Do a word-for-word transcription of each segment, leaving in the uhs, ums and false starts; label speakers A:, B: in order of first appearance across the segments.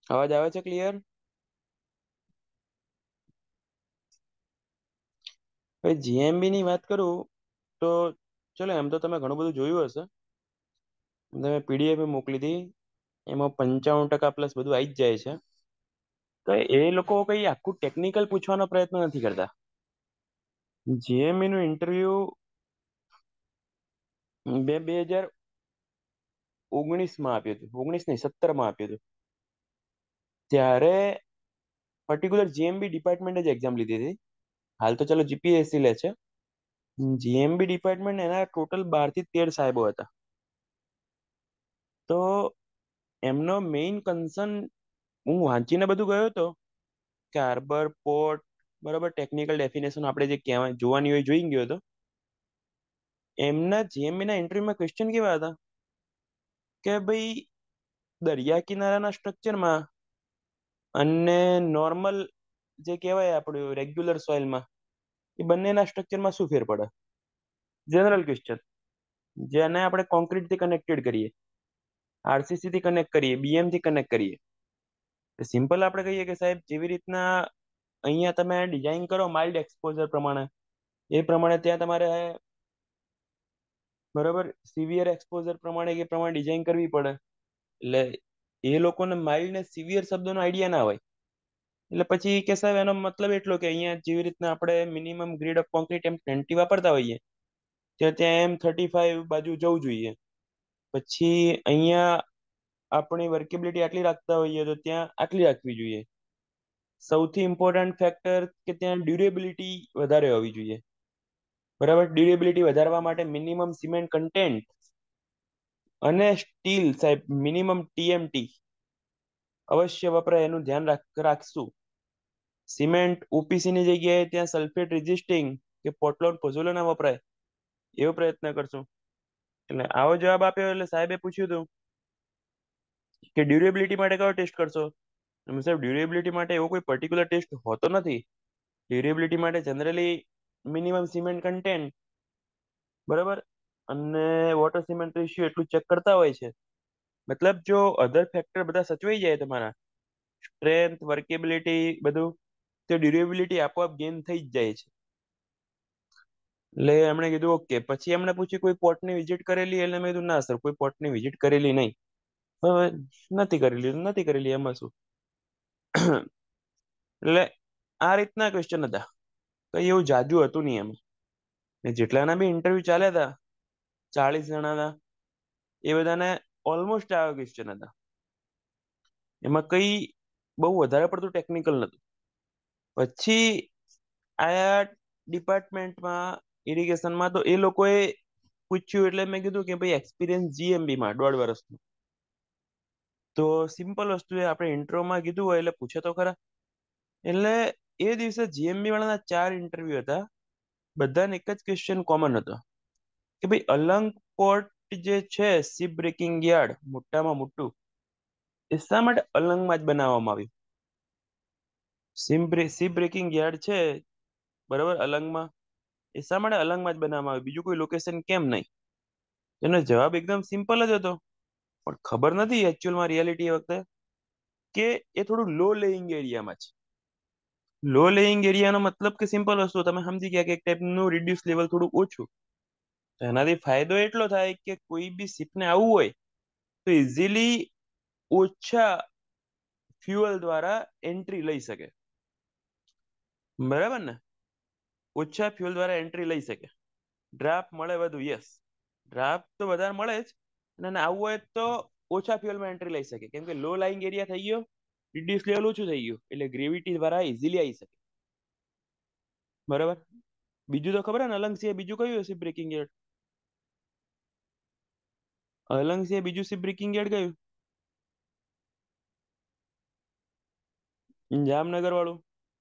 A: અવાજ આવે છે ક્લિયર? હવે જીએમબી ની વાત કરું તો ચલો, એમ તો તમે ઘણું બધું જોયું હશે. તમે પીડીએફ મોકલી હતી, એમાં પંચાવન ટકા પ્લસ બધું આવી જ જાય છે. તો એ લોકો કઈ આખું ટેકનિકલ પૂછવાનો પ્રયત્ન નથી કરતા. જીએમબી નું ઇન્ટરવ્યુ બે બે હજાર ઓગણીસ માં આપ્યું હતું, ઓગણીસ ને સત્તર માં આપ્યું હતું. ત્યારે પર્ટિક્યુલર જીએમબી ડિપાર્ટમેન્ટ જ એક્ઝામ લીધી હતી. હાલ તો ચલો જીપીએસસી લે છે. જીએમબી ડિપાર્ટમેન્ટ એના ટોટલ બાર થી તેર સાહેબો હતા. તો એમનો મેઇન કન્સર્ન, હું વાંચીને બધું ગયો હતો, કાર્બર પોર્ટ બરાબર, ટેકનિકલ ડેફિનેશન આપણે જે કહેવાય જોવાની હોય જોઈ ગયો હતો. એમના જીએમબી ના ઇન્ટરવ્યુમાં ક્વેશ્ચન કેવા હતા કે ભાઈ, દરિયા કિનારાના સ્ટ્રક્ચરમાં અને નોર્મલ જે કહેવાય આપણું રેગ્યુલર સોઇલમાં, એ બંનેના સ્ટ્રક્ચરમાં શું ફેર પડે? જનરલ ક્વેશ્ચન, જેને આપણે કોન્ક્રીટ થી કનેક્ટેડ કરીએ, આરસીસી થી કનેક્ટ કરીએ, બીએમ થી કનેક્ટ કરીએ. સિમ્પલ આપણે કહીએ કે સાહેબ, જેવી રીતના અહીંયા તમે ડિઝાઇન કરો માઇલ્ડ એક્સપોઝર પ્રમાણે, એ પ્રમાણે ત્યાં તમારે બરાબર સિવિયર એક્સપોઝર પ્રમાણે એ પ્રમાણે ડિઝાઇન કરવી પડે. એટલે એ લોકોને માઇલ્ડ ને સિવિયર શબ્દોનો આઈડિયા ના હોય. એટલે પછી કે સાહેબ, એનો મતલબ એટલો કે અહીંયા જેવી રીતના આપણે minimum grade of concrete M twenty વાપરતા હોઈએ, તો ત્યાં એમ થર્ટી ફાઈવ બાજુ જવું જોઈએ. પછી અહીંયા આપણી વર્કેબિલિટી આટલી રાખતા હોઈએ તો ત્યાં આટલી રાખવી જોઈએ. સૌથી ઇમ્પોર્ટન્ટ ફેક્ટર કે ત્યાં ડ્યુરેબિલિટી વધારે હોવી જોઈએ. બરાબર, ડ્યુરેબિલિટી વધારવા માટે મિનિમમ સિમેન્ટ કન્ટેન્ટ અને સ્ટીલ સાહેબ મિનિમમ ટીએમટી અવશ્ય વપરાય, એનું ધ્યાન રાખશું. સિમેન્ટ ઓપીસી ની જગ્યાએ ત્યાં સલ્ફેટ રેઝિસ્ટિંગ કે પોટલોન પોઝોલો ના વપરાય, એવો પ્રયત્ન કરશું. એટલે આવો જવાબ આપ્યો એટલે સાહેબે પૂછ્યું હતું કે ડ્યુરેબિલિટી માટે કયો ટેસ્ટ કરશો? સાહેબ, ડ્યુરેબિલિટી માટે એવો કોઈ પર્ટિક્યુલર ટેસ્ટ હોતો નથી. ડ્યુરેબિલિટી માટે જનરલી મિનિમમ સિમેન્ટ કન્ટેન્ટ બરાબર અને વોટર સિમેન્ટ રેશિયો એટલું ચેક કરતા હોય છે. મતલબ જો અધર ફેક્ટર બધા સચવાઈ જાય તમારા, સ્ટ્રેન્થ, વર્કેબિલિટી બધું, તો ડ્યુરેબિલિટી આપોઆપ ગેઇન થઈ જ જાય છે. એટલે એમણે કીધું ઓકે. પછી એમણે પૂછ્યું કોઈ પોર્ટની વિઝિટ કરેલી? એટલે મેં કીધું ના સર, કોઈ પોર્ટની વિઝિટ કરેલી નહીં. હવે નથી કરેલી, નથી કરેલી, એમાં શું. એટલે આ રીતના ક્વેશ્ચન હતા. કઈ એવું જાજુ હતું નહીં એમાં. જેટલાના બી ઇન્ટરવ્યુ ચાલ્યા હતા, ચાલીસ જણાના, એ બધાને ઓલમોસ્ટ આવા ક્વેશ્ચન હતા. એમાં કઈ બહુ વધારે પડતું ટેકનિકલ નતું. પછી આયા ડિપાર્ટમેન્ટમાં, ઇરિગેશનમાં, તો એ લોકોએ પૂછ્યું એટલે મેં કીધું કે ભાઈ એક્સપિરિયન્સ જીએમબી માં દોઢ વર્ષનું. તો સિમ્પલ વસ્તુ એ આપણે ઇન્ટ્રોમાં કીધું હોય એટલે પૂછે તો ખરા. એટલે એ દિવસે જીએમબી વાળાના ચાર ઇન્ટરવ્યુ હતા. બધાને એક જ ક્વેશ્ચન કોમન હતો કે ભાઈ, અલંગ પોર્ટ જે છે શિપ બ્રેકિંગ યાર્ડ, મોટામાં મોટું, એ શા માટે અલંગમાં જ બનાવવામાં આવ્યું? શિપ બ્રેકિંગ યાર્ડ છે બરાબર અલંગમાં, એ શા માટે અલંગમાં જ બનાવવામાં આવ્યું? બીજું કોઈ લોકેશન કેમ નહીં? એનો જવાબ એકદમ સિમ્પલ જ હતો, પણ ખબર નથી એકચ્યુઅલમાં રિયાલિટી એ વખતે કે એ થોડું લો લેઇંગ એરિયામાં છે. લો લેઇંગ એરિયાનો મતલબ કે સિમ્પલ વસ્તુ તમે સમજી ગયા કે એક ટાઈપનું રિડ્યુસ લેવલ થોડું ઓછું. તો એનાથી ફાયદો એટલો થાય કે કોઈ બી શિપને આવવું હોય તો ઇઝીલી ઓછા ફ્યુઅલ દ્વારા એન્ટ્રી લઈ શકે. બરાબર ને? ઓછા ફ્યુઅલ દ્વારા એન્ટ્રી લઈ શકે. ડ્રાફ્ટ મળે વધુ, યસ, ડ્રાફ્ટ તો વધારે મળે જ. અને આવવું હોય તો ઓછા ફ્યુઅલમાં એન્ટ્રી લઈ શકે, કેમ કે લો લાઈંગ એરિયા થઈ ગયો, રિડ્યુસ લેવલ ઓછું થઈ ગયું, એટલે ગ્રેવિટી દ્વારા ઇઝીલી આવી શકે. બરાબર. બીજું તો ખબર ને, અલંગ સિવાય બીજું કયું હશે બ્રેકિંગ યાર્ડ? અલંગ સિવાય બીજું શિપ બ્રેકિંગ યાર્ડ કયું? જામનગર વાળું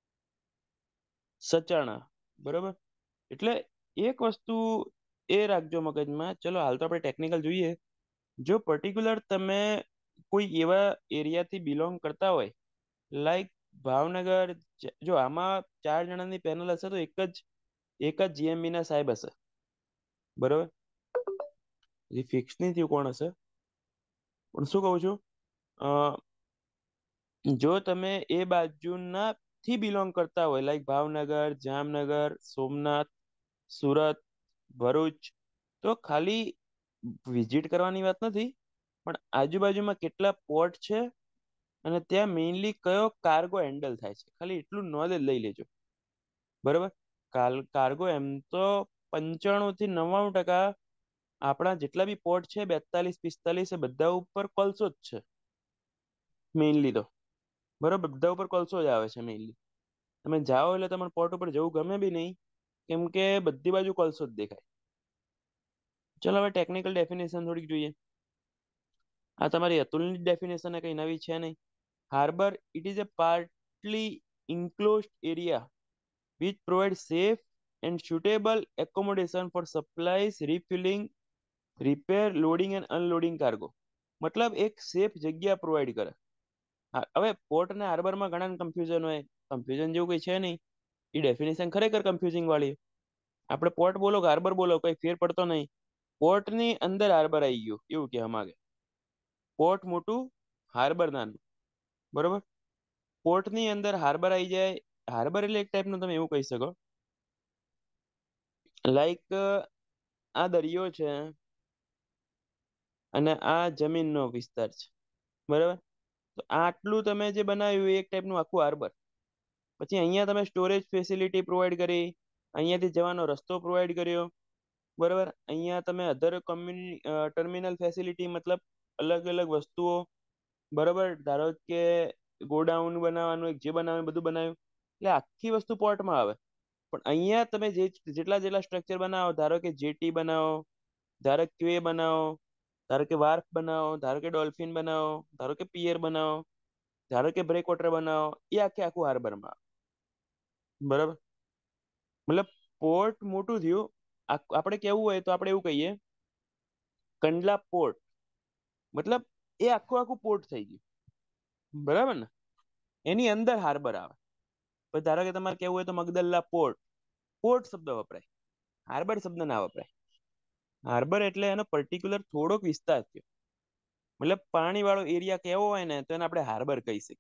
A: સચાણા, બરોબર. એટલે એક વસ્તુ એ રાખજો મગજમાં. ચલો હાલ તો આપણે ટેકનિકલ જોઈએ. જો પર્ટિક્યુલર તમે કોઈ એવા એરિયાથી બિલોંગ કરતા હોય, લાઈક ભાવનગર, જો આમાં ચાર જણાની પેનલ હશે તો એક જ એક જ જીએમબી ના સાહેબ હશે, બરોબર. એ ફિક્સ નહીં થયું કોણ હશે, પણ શું કહું છું, જો તમે એ બાજુના થી બિલોંગ કરતા હોય, લાઈક ભાવનગર, જામનગર, સોમનાથ, સુરત, ભરૂચ, તો ખાલી વિઝિટ કરવાની વાત નથી, પણ આજુબાજુમાં કેટલા પોર્ટ છે અને ત્યાં મેઇનલી કયો કાર્ગો હેન્ડલ થાય છે, ખાલી એટલું નોલેજ લઈ લેજો. બરોબર. કાલ કાર્ગો એમ તો પંચાણું થી નવ્વાણું ટકા આપણા જેટલા બી પોર્ટ છે, બેતાલીસ પિસ્તાલીસ, એ બધા ઉપર કોલસો જ છે મેઇનલી તો. બરોબર, બધા ઉપર કોલસો જ આવે છે મેઇનલી. તમે જાઓ એટલે તમારે પોર્ટ ઉપર જવું ગમે બી નહીં, કેમ કે બધી બાજુ કોલસો જ દેખાય. ચલો હવે ટેકનિકલ ડેફિનેશન થોડીક જોઈએ. આ તમારી અતુલની ડેફિનેશન કઈ નવી છે નહીં. Harbour, it is a partly enclosed area which provides safe and suitable accommodation for supplies, refilling, repair, loading and unloading cargo. મતલબ એક સેફ જગ્યા પ્રોવાઈડ કરે. હા, હવે પોર્ટ અને હાર્બરમાં ઘણા કન્ફ્યુઝન હોય. કન્ફ્યુઝન જેવું કઈ છે નહીં. એ ડેફિનેશન ખરેખર કન્ફ્યુઝિંગ વાળી. આપણે પોર્ટ બોલો કે હાર્બર બોલો, કઈ ફેર પડતો નહીં. પોર્ટની અંદર હાર્બર આવી ગયું એવું કહેવા માંગે. પોર્ટ મોટું, હાર્બર નાનું. બરોબર. પોર્ટની અંદર હાર્બર આવી જાય. હાર્બર એટલે એક ટાઈપનું તમે એવું કહી શકો, લાઈક આ દરિયો છે અને આ જમીનનો વિસ્તાર છે. બરાબર. તો આટલું તમે જે બનાવ્યું એ એક ટાઈપનું આખું હાર્બર. પછી અહીંયા તમે સ્ટોરેજ ફેસિલિટી પ્રોવાઈડ કરી, અહીંયાથી જવાનો રસ્તો પ્રોવાઈડ કર્યો. બરાબર. અહીંયા તમે અધર કોમ્યુનિ ટર્મિનલ ફેસિલિટી, મતલબ અલગ અલગ વસ્તુઓ. બરાબર. ધારો કે ગોડાઉન બનાવવાનું, એક જે બનાવ્યું બધું બનાવ્યું, એટલે આખી વસ્તુ પોર્ટમાં આવે. પણ અહીંયા તમે જે જેટલા જેટલા સ્ટ્રક્ચર બનાવો, ધારો કે જેટી બનાવો, ધારો કે ક્વે બનાવો, ધારો કે વાર્ફ બનાવો, ધારો કે ડોલ્ફિન બનાવો, ધારો કે પિયર બનાવો, ધારો કે બ્રેક વોટર બનાવો, એ આખે આખું હાર્બરમાં. બરાબર. મતલબ પોર્ટ મોટું થયું. આપણે કેવું હોય તો આપણે એવું કહીએ કંડલા પોર્ટ, મતલબ એ આખું આખું પોર્ટ થઈ ગયું. બરાબર ને. એની અંદર હાર્બર આવે. પછી ધારો કે તમારે કેવું હોય તો મગદલ્લા પોર્ટ. પોર્ટ શબ્દ વપરાય, હાર્બર શબ્દ ના વપરાય. હાર્બર એટલે એનો પર્ટિક્યુલર થોડોક વિસ્તાર થયો. મતલબ પાણી વાળો એરિયા કેવો હોય ને, તો એને આપણે હાર્બર કહી શકીએ.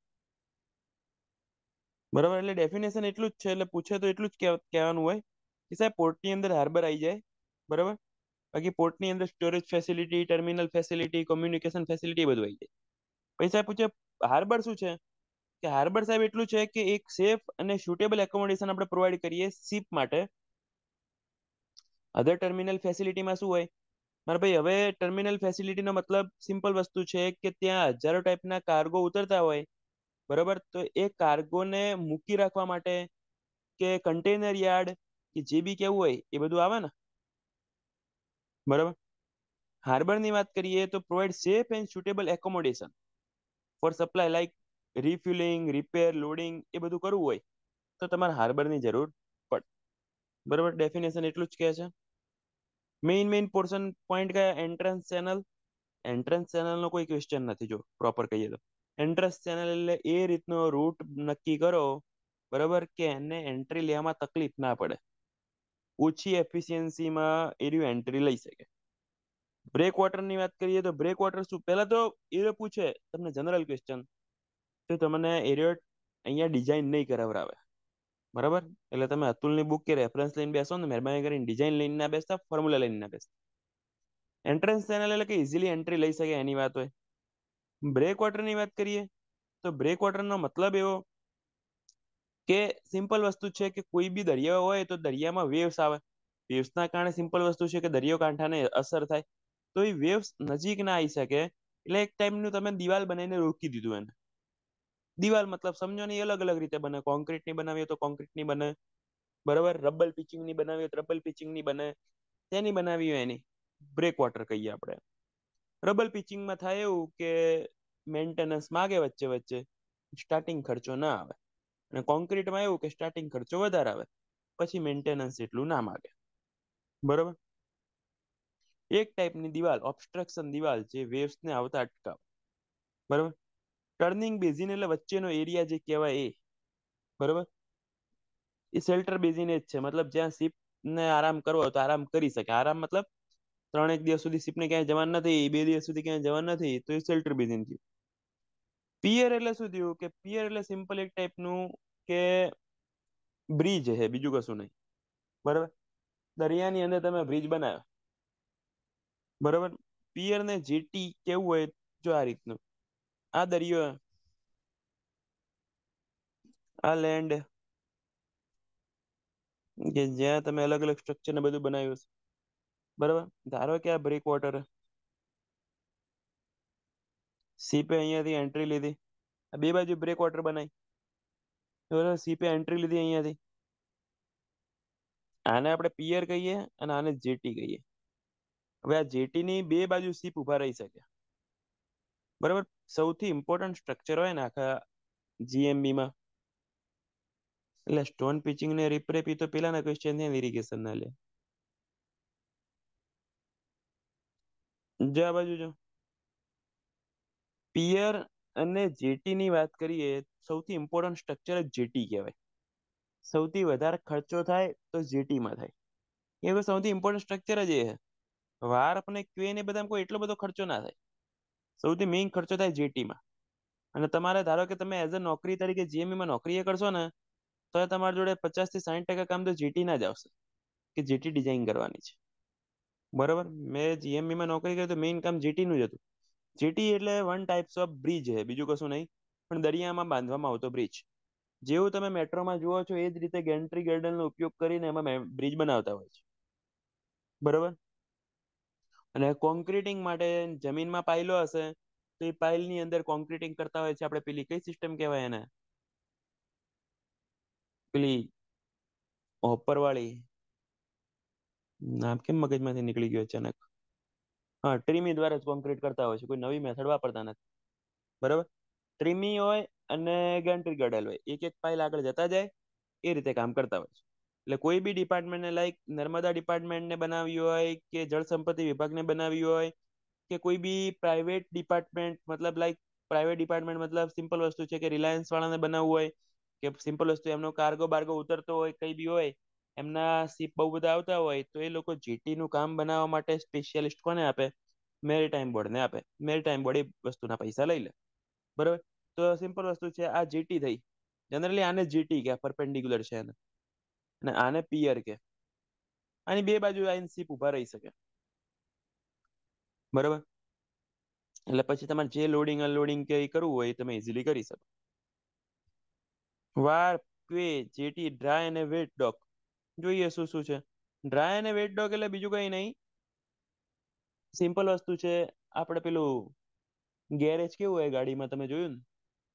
A: બરાબર. એટલે ડેફિનેશન એટલું જ છે. એટલે પૂછે તો એટલું જ કહેવાનું હોય કે સાહેબ પોર્ટની અંદર હાર્બર આવી જાય. બરાબર. બાકી પોર્ટની અંદર storage facility, terminal facility, communication facility બધું આવી જાય. પછી સાહેબ પૂછે હાર્બર શું છે, કે હાર્બર સાહેબ એટલું છે કે એક સેફ અને સુટેબલ એકોમોડેશન આપણે પ્રોવાઈડ કરીએ શિપ માટે. અધર ટર્મિનલ ફેસિલિટીમાં શું હોય મારા ભાઈ? હવે ટર્મિનલ ફેસિલિટીનો મતલબ સિમ્પલ વસ્તુ છે કે ત્યાં હજારો ટાઈપના કાર્ગો ઉતરતા હોય. બરાબર. તો એ કાર્ગોને મૂકી રાખવા માટે કે કન્ટેનર યાર્ડ કે જે બી કેવું હોય એ બધું આવે ને. બરાબર. હાર્બરની વાત કરીએ તો provide safe and suitable accommodation for supply, like refilling, repair, loading, એ બધું કરવું હોય તો તમારે હાર્બરની જરૂર પડે. બરાબર. ડેફિનેશન એટલું જ કહે છે. મેઇન મેઇન પોર્શન પોઈન્ટ કયા? Entrance channel. એન્ટ્રન્સ ચેનલ નો કોઈ ક્વેશ્ચન નથી, જો પ્રોપર કહીએ તો. એન્ટ્રન્સ ચેનલ એટલે એ રીતનો રૂટ નક્કી કરો, બરાબર, કે એને એન્ટ્રી લેવામાં તકલીફ ના પડે, ઓછી એફિશિયન્સીમાં એરિયો એન્ટ્રી લઈ શકે. બ્રેક વોટર ની વાત કરીએ તો બ્રેક વોટર શું? પહેલા તો એ પૂછે તમને જનરલ ક્વેશ્ચન, તો તમને એરિયો અહીંયા ડિઝાઇન નહીં કરાવરાવે. બરાબર. એટલે તમે અતુલની બુક કે રેફરન્સ લઈને બેસો ને, મહેરબાની કરીને ડિઝાઇન લઈને ના બેસતા, ફોર્મ્યુલા લઈને ના બેસતા. એન્ટ્રન્સ ચેનલ એટલે કે ઇઝીલી એન્ટ્રી લઈ શકે એની વાત હોય. બ્રેક વોટરની વાત કરીએ તો બ્રેક વોટરનો મતલબ એવો કે સિમ્પલ વસ્તુ છે કે કોઈ બી દરિયો હોય તો દરિયામાં વેવ્સ આવે. વેવ્સના કારણે સિમ્પલ વસ્તુ છે કે દરિયો કાંઠાને અસર થાય. તો એ વેવ્સ નજીક ના આવી શકે, એટલે એક ટાઈમનું તમે દિવાલ બનાવીને રોકી દીધું એને. દિવાલ મતલબ સમજો ને, અલગ અલગ રીતે બને. કોન્ક્રીટ ની બનાવીએ તો કોન્ક્રીટ ની બને. બરાબર. રબલ પિચિંગ ની બનાવીએ તો રબલ પિચિંગ ની બને. તેની બનાવી હોય એની બ્રેક વોટર કહીએ આપણે. રબલ પિચિંગમાં થાય એવું કે મેન્ટેનન્સ માગે વચ્ચે વચ્ચે, સ્ટાર્ટિંગ ખર્ચો ના આવે. અને કોન્ક્રીટમાં એવું કે સ્ટાર્ટિંગ ખર્ચો વધારે આવે, પછી મેન્ટેનન્સ એટલું ના માગે. બરાબર. એક ટાઈપની દિવાલ, ઓબ્સ્ટ્રક્શન દિવાલ, જે વેવ્સ ને આવતા અટકાવે. બરાબર. ટર્નિંગ બેઝિન એટલે વચ્ચેનો એરિયા જે કહેવાય એ. બરાબર. એ શેલ્ટર બેઝિન જ છે. મતલબ જ્યાં શિપ ને આરામ કરવો તો આરામ કરી શકે. આરામ મતલબ ત્રણેક દિવસ સુધી શિપને ક્યાંય જવાનું નથી, બે દિવસ સુધી ક્યાંય જવાનું નથી, તો એ શેલ્ટર બેઝિન થયું. પિયર એટલે શું થયું કે પિયર એટલે સિમ્પલ એક ટાઈપનું કે બ્રિજ છે, બીજું કશું નહીં. બરાબર. દરિયાની અંદર તમે બ્રિજ બનાવ્યો. બરાબર. પિયર ને જેટી કેવું હોય, જો આ રીતનું, આ દરિયો, આ લેન્ડ, કે જ્યાં તમે અલગ અલગ સ્ટ્રક્ચર ને બધું બનાવ્યું છે. બરાબર. ધારો કે આ બ્રેક વોટર, સીપે અહીંયાથી એન્ટ્રી લીધી, આ બે બાજુ બ્રેક વોટર બનાવી. બરાબર. સીપે એન્ટ્રી લીધી અહીંયાથી. આને આપણે પિયર કહીએ અને આને જેટી કહીએ. હવે આ જેટી ની બે બાજુ સીપ ઉભા રહી શકે. બરાબર. સૌથી ઇમ્પોર્ટન્ટ સ્ટ્રક્ચર હોય ને આખા જીએમબી માં, એટલે સ્ટોન પિચિંગ ને રિપ્રેપ તો પેલાના ક્વેશ્ચન છે ઇરિગેશન ના લે. જો આ બાજુ જો પિયર અને જેટી ની વાત કરીએ, સૌથી ઇમ્પોર્ટન્ટ સ્ટ્રક્ચર જ જેટી કહેવાય. સૌથી વધારે ખર્ચો થાય તો જેટી માં થાય. એ સૌથી ઇમ્પોર્ટન્ટ સ્ટ્રક્ચર જ એ છે. વાર અને ક્વે ને બધા કોઈ એટલો બધો ખર્ચો ના થાય. સૌથી મેઇન ખર્ચો થાય જેટીમાં. અને તમારે ધારો કે તમે એઝ અ નોકરી તરીકે જીએમબી માં નોકરી એ કરશો ને, તો તમારી જોડે પચાસ થી સાઠ ટકા કામ તો જેટી ના જ આવશે, કે જેટી ડિઝાઇન કરવાની છે. બરોબર. મેં જીએમબી માં નોકરી કરી તો મેઈન કામ જેટી નું જ હતું. જેટી એટલે વન ટાઈપ્સ ઓફ બ્રિજ છે, બીજું કશું નહીં, પણ દરિયામાં બાંધવામાં આવતો બ્રિજ. જેવું તમે મેટ્રોમાં જુઓ છો એ જ રીતે ગેન્ટ્રી ગેર્ડન નો ઉપયોગ કરીને એમાં બ્રિજ બનાવતા હોય છે. બરોબર. અને કોન્ક્રીટિંગ માટે જમીનમાં પાયલો હશે, તો એ પાઇલ ની અંદર કોન્ક્રીટિંગ કરતા હોય છે. આપણે પેલી કઈ સિસ્ટમ કેવાય એને, પેલી હોપર વાળી, નામ કેમ મગજમાંથી નીકળી ગયું અચાનક. હા, ટ્રીમી દ્વારા જ કોન્ક્રીટ કરતા હોય છે, કોઈ નવી મેથડ વાપરતા નથી. બરાબર. ટ્રીમી હોય અને ગેન્ટ્રી ગડેલ હોય, એક એક પાઇલ આગળ જતા જાય, એ રીતે કામ કરતા હોય છે. એટલે કોઈ બી ડિપાર્ટમેન્ટને, લાઈક નર્મદા ડિપાર્ટમેન્ટને બનાવ્યું હોય, કે જળ સંપત્તિ વિભાગને બનાવ્યું હોય, કે કોઈ બી પ્રાઇવેટ ડિપાર્ટમેન્ટ, મતલબ લાઈક પ્રાઇવેટ ડિપાર્ટમેન્ટ મતલબ સિમ્પલ વસ્તુ છે કે રિલાયન્સ વાળાને બનાવવું હોય, કે સિમ્પલ વસ્તુ એમનો કાર્ગો બાર્ગો ઉતરતો હોય, કઈ બી હોય, એમના સીપ બહુ બધા આવતા હોય, તો એ લોકો જેટી નું કામ બનાવવા માટે સ્પેશિયાલિસ્ટ કોને આપે? મેરીટાઈમ બોર્ડ ને આપે. મેરીટાઈમ બોર્ડ એ વસ્તુના પૈસા લઈ લે. બરોબર. તો સિમ્પલ વસ્તુ છે, આ જીટી થઈ. જનરલી આને જીટી કે પરપેન્ડિક્યુલર છે એને, અને આને પિયર કે. આની બે બાજુ આવીને સીપ ઉભા રહી શકે. બરોબર. એટલે પછી તમારે જે લોડિંગ અનલોડિંગ કે કરવું હોય એ તમે ઇઝીલી કરી શકો. વાર, ક્વે, જેટી, ડ્રાય અને વેટ ડોક જોઈએ શું શું છે. ડ્રાય અને વેટ ડોક એટલે બીજું કઈ નહીં, સિમ્પલ વસ્તુ છે. આપણે પેલું ગેરેજ કેવું હોય ગાડીમાં, તમે જોયું ને?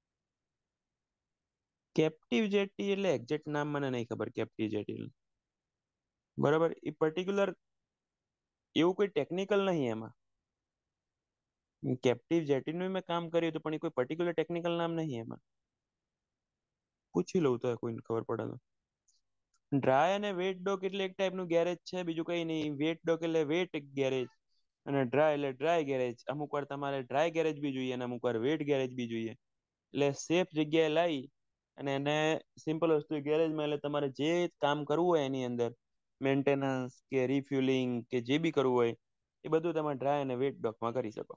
A: કેપ્ટિવ જેટી એટલે એક્ઝેક્ટ નામ મને નહીં ખબર. કેપ્ટિવ જેટી બરાબર, એ પર્ટિક્યુલર એવું કોઈ ટેકનિકલ નહીં એમાં. કેપ્ટિવ જેટીનું મેં કામ કર્યું હતું, પણ એ કોઈ પર્ટિક્યુલર ટેકનિકલ નામ નહીં એમાં. પૂછી લઉં તો કોઈને ખબર પડે તો. ડ્રાય અને વેટ ડોક એટલે એક ટાઈપનું ગેરેજ છે, બીજું કઈ નહીં. વેટ ડોક એટલે વેટ ગેરેજ, અને ડ્રાય એટલે ડ્રાય ગેરેજ. અમુક વાર તમારે ડ્રાય ગેરેજ બી જોઈએ, અને અમુક વાર વેટ ગેરેજ બી જોઈએ. એટલે સેફ જગ્યાએ લાવી અને એને સિમ્પલ વસ્તુ ગેરેજમાં, એટલે તમારે જે કામ કરવું હોય એની અંદર, મેન્ટેનન્સ કે રિફ્યુલિંગ કે જે બી કરવું હોય, એ બધું તમે ડ્રાય અને વેટ ડોકમાં કરી શકો.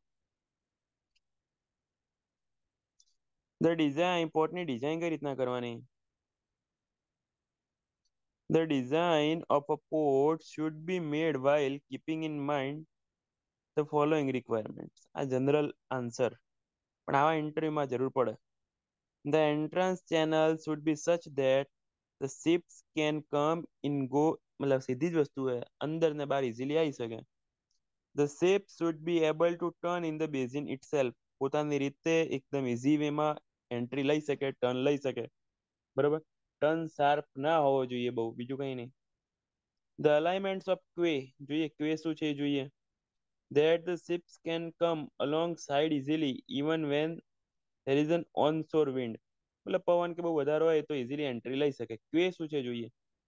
A: ધ ડિઝાઇન, પોર્ટની ડિઝાઇન કઈ રીતના કરવાની? The design of a port should be made while keeping in mind the following requirements. આ જનરલ આન્સર, પણ આવા ઇન્ટરવ્યુમાં જરૂર પડે. The entrance channel should be such that the ships can come in go, મતલબ સીધી જ વસ્તુ છે, અંદર ને બહાર ઇઝીલી આવી શકે. The ship should be able to turn in the basin itself. પોતાની રીતે એકદમ ઇઝી વેમાં એન્ટ્રી લઈ શકે, ટર્ન લઈ શકે. બરોબર. ટર્ન શાર્પ ના હોવો જોઈએ બહુ, બીજું કઈ નહીં. The alignments of quay જોઈએ, quay શું છે એ જોઈએ. That the ships can come alongside easily even when there is an onshore wind. મતલબ પવન કે બહુ વધારે હોય તો ઇઝીલી એન્ટ્રી લઈ શકે. quay શું છે જોઈએ.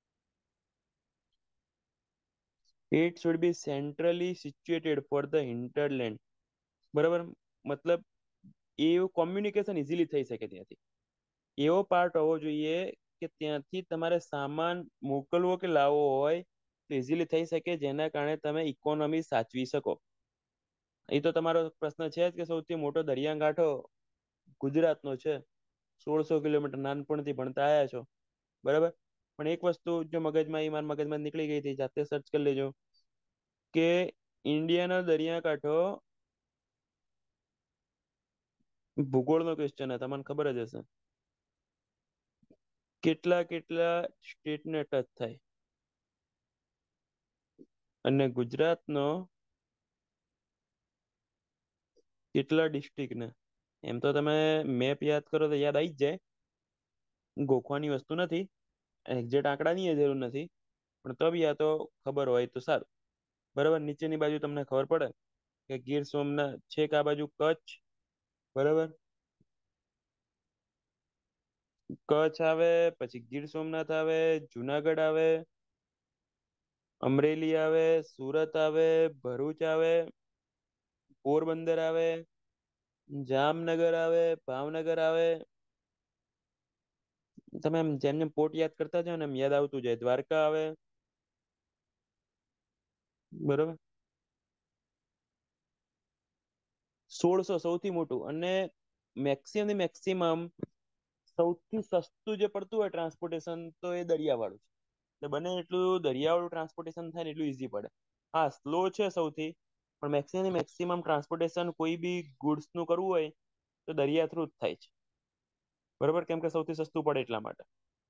A: It should be centrally situated for the hinterland. બરાબર. મતલબ એવું કોમ્યુનિકેશન ઇઝીલી થઈ શકે ત્યાંથી. એવો પાર્ટ હોવો જોઈએ કે ત્યાંથી તમારે સામાન મોકલવો કે લાવવો હોય તો ઇઝીલી થઈ શકે, જેના કારણે તમે ઇકોનોમી સાચવી શકો. એ તો તમારો પ્રશ્ન છે જ કે સૌથી મોટો દરિયાકાંઠો ગુજરાતનો છે, સોળસો કિલોમીટર નાનપણથી ભણતા આયા છો, બરાબર. પણ એક વસ્તુ જો મગજમાં એ મારા મગજમાં નીકળી ગઈ હતી, જાતે સર્ચ કરી લેજો કે ઇન્ડિયાનો દરિયાકાંઠો, ભૂગોળનો ક્વેશ્ચન છે, તમને ખબર જ હશે, કેટલા કેટલા સ્ટેટને ટચ થાય, અને ગુજરાતનો કેટલા ડિસ્ટ્રિક્ટને. એમ તો તમે મેપ યાદ કરો તો યાદ આવી જ જાય, ગોખવાની વસ્તુ નથી, એક્ઝેક્ટ આંકડાની એ જરૂર નથી, પણ તો બી આ તો ખબર હોય તો સારું. બરાબર, નીચેની બાજુ તમને ખબર પડે કે ગીર સોમનાથ છેક આ બાજુ કચ્છ, બરાબર, કચ્છ આવે, પછી ગીર સોમનાથ આવે, જુનાગઢ આવે, અમરેલી આવે, સુરત આવે, ભરૂચ આવે, પોરબંદર આવે, જામનગર આવે, ભાવનગર આવે. તમે એમ જેમ જેમ પોર્ટ યાદ કરતા જાઓ ને એમ યાદ આવતું જાય. દ્વારકા આવે, બરોબર. સોળસો સૌથી મોટું, અને મેક્સિમમ થી મેક્સિમમ સૌથી સસ્તું જે પડતું હોય ટ્રાન્સપોર્ટેશન તો એ દરિયાવાળું છે. એટલે બને એટલું દરિયાવાળું ટ્રાન્સપોર્ટેશન થાય ને એટલું ઈઝી પડે. હા, સ્લો છે સૌથી, પણ મેક્સિમમ મેક્સિમમ ટ્રાન્સપોર્ટેશન કોઈ બી ગુડ્સ નું કરવું હોય તો દરિયા થ્રુ જ થાય છે, બરોબર, કેમ કે સૌથી સસ્તું પડે એટલા માટે.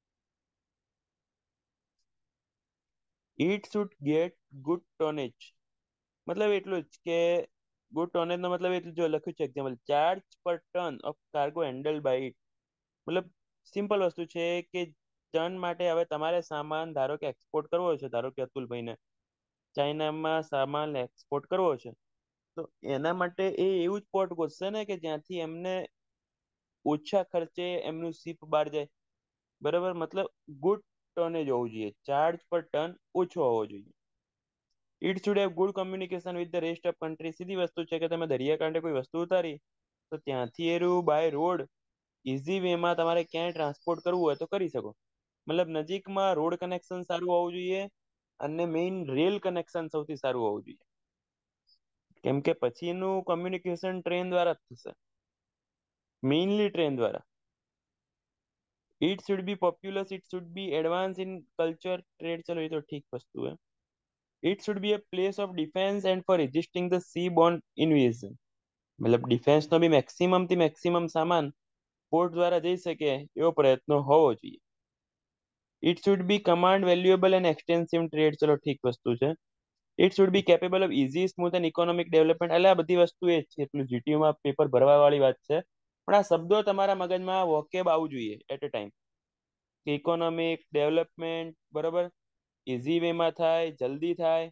A: It should get good tonnage, મતલબ એટલું જ કે ગુડ ટોનેજ નો મતલબ એટલું જો લખ્યું છે example, charge per ton of cargo handle by it, મતલબ સિમ્પલ વસ્તુ છે કે ટન માટે હવે તમારે સામાન ધારો કે એક્સપોર્ટ કરવો છે, ધારો કે અતુલભાઈને ચાઇનામાં સામાન એક્સપોર્ટ કરવો છે, તો એના માટે એ એવું જ પોર્ટ ગોતશે ને કે જ્યાંથી એમને ઓછા ખર્ચે એમનું શીપ બહાર જાય, બરાબર. મતલબ ગુડ ટોનેજ હોવું જોઈએ, ચાર્જ પર ટન ઓછો હોવો જોઈએ. It should have good communication with the rest of country. સીધી વસ્તુ છે કે તમે દરિયાકાંઠે કોઈ વસ્તુ ઉતારી તો ત્યાંથી એરું બાય રોડ ઈઝી વે માં તમારે ક્યાંય ટ્રાન્સપોર્ટ કરવું હોય તો કરી શકો. મતલબ નજીકમાં રોડ કનેક્શન સારું હોવું જોઈએ, અને મેઇન રેલ કનેક્શન સૌથી સારું હોવું જોઈએ, કેમ કે પછીનું કોમ્યુનિકેશન ટ્રેન દ્વારા જ થશે, મેઇનલી ટ્રેન દ્વારા. It should be populous, it should be advance in culture trade, ચલો એ તો ઠીક વસ્તુ है. It should be a place of defence and for resisting the sea borne invasion, મતલબ ડિફેન્સ નો બી મેક્સિમમ થી મેક્સિમમ સામાન પોર્ટ દ્વારા જઈ શકે એવો પ્રયત્નો હોવો જોઈએ. It should be command valuable and extensive trade, ચલો ઠીક વસ્તુ છે. It should be capable of easy smooth and economic development, એટલે આ બધી વસ્તુ એ જ છે, એટલું જીટીયુમાં પેપર ભરવા વાળી વાત છે. પણ આ શબ્દો તમારા મગજમાં વોકેબ આવવું જોઈએ at a time, economic development, બરોબર, ઈઝી વે માં થાય, જલ્દી થાય.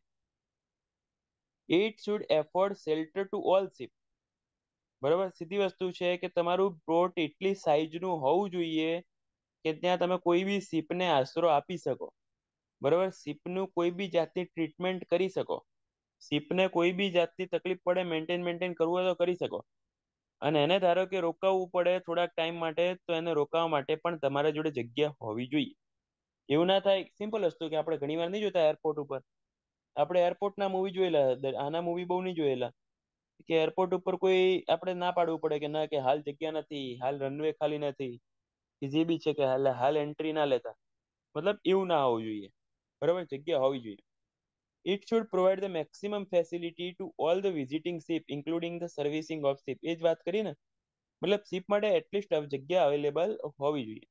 A: It should afford shelter to all ship, બરોબર. સીધી વસ્તુ છે કે તમારું પ્લોટ એટલી સાઈઝ નું હોવું જોઈએ કે ત્યાં તમે કોઈ બી શીપને આશરો આપી શકો, બરોબર. શીપનું કોઈ બી જાતની ટ્રીટમેન્ટ કરી શકો, શીપને કોઈ બી જાતની તકલીફ પડે મેન્ટેન મેન્ટેન કરવું હોય તો કરી શકો, અને એને ધારો કે રોકાવવું પડે થોડાક ટાઈમ માટે તો એને રોકાવા માટે પણ તમારા જોડે જગ્યા હોવી જોઈએ. એવું ના થાય, સિમ્પલ વસ્તુ કે આપણે ઘણી વાર નહીં જોતા એરપોર્ટ ઉપર, આપણે એરપોર્ટ ના મૂવી જોયેલા, આના મૂવી બહુ નહીં જોયેલા, કે એરપોર્ટ ઉપર કોઈ આપણે ના પાડવું પડે કે ના કે હાલ જગ્યા નથી, હાલ રનવે ખાલી નથી, કે જે બી છે કે હાલ હાલ એન્ટ્રી ના લેતા, મતલબ એવું ના હોવું જોઈએ, બરાબર, જગ્યા હોવી જોઈએ. It should provide the maximum facility to all the visiting ship including the servicing of ship, એ જ વાત કરી ને, મતલબ શિપ માટે એટલીસ્ટ જગ્યા અવેલેબલ હોવી જોઈએ.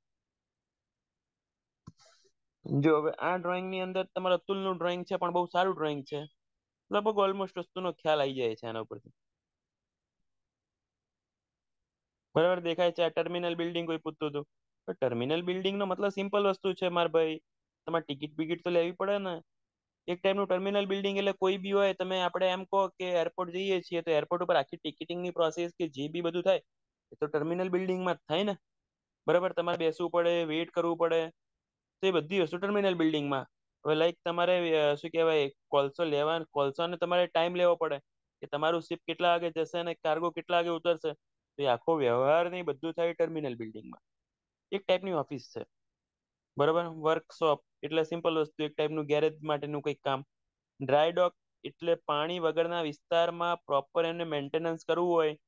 A: જો હવે આ ડ્રોઈંગ ની અંદર તમારે અતુલ નું ડ્રોઈંગ છે, પણ બહુ સારું ડ્રોઈંગ છે, લગભગ ઓલમોસ્ટ વસ્તુનો ખ્યાલ આવી જાય છે આના ઉપરથી, બરાબર. દેખાય છે આ ટર્મિનલ બિલ્ડિંગ કોઈ પૂછતું હતું, ટર્મિનલ બિલ્ડિંગ નો મતલબ સિમ્પલ વસ્તુ છે મારા ભાઈ, તમારે ટિકિટ બિકિટ તો લેવી પડે ને. એક ટાઈપનું ટર્મિનલ બિલ્ડિંગ એટલે કોઈ બી હોય, તમે આપણે એમ કહો કે એરપોર્ટ જઈએ છીએ તો એરપોર્ટ ઉપર આખી ટિકિટિંગની પ્રોસેસ કે જે બી બધું થાય એ તો ટર્મિનલ બિલ્ડિંગમાં જ થાય ને, બરાબર. તમારે બેસવું પડે, વેઇટ કરવું પડે, તો એ બધી વસ્તુ ટર્મિનલ બિલ્ડિંગમાં. હવે લાઈક તમારે શું કહેવાય, કોલસો લેવા, કોલસાને તમારે ટાઈમ લેવો પડે કે તમારું શિપ કેટલા વાગે જશે અને કાર્ગો કેટલા વાગે ઉતરશે, તો એ આખો વ્યવહાર ને બધું થાય ટર્મિનલ બિલ્ડિંગમાં. એક ટાઈપની ઓફિસ છે, બરાબર. વર્કશોપ એટલે સિમ્પલ વસ્તુ, એક ટાઈપનું ગેરેજ માટેનું કંઈક કામ. ડ્રાય ડોક એટલે પાણી વગરના વિસ્તારમાં પ્રોપર એમને મેન્ટેનન્સ કરવું હોય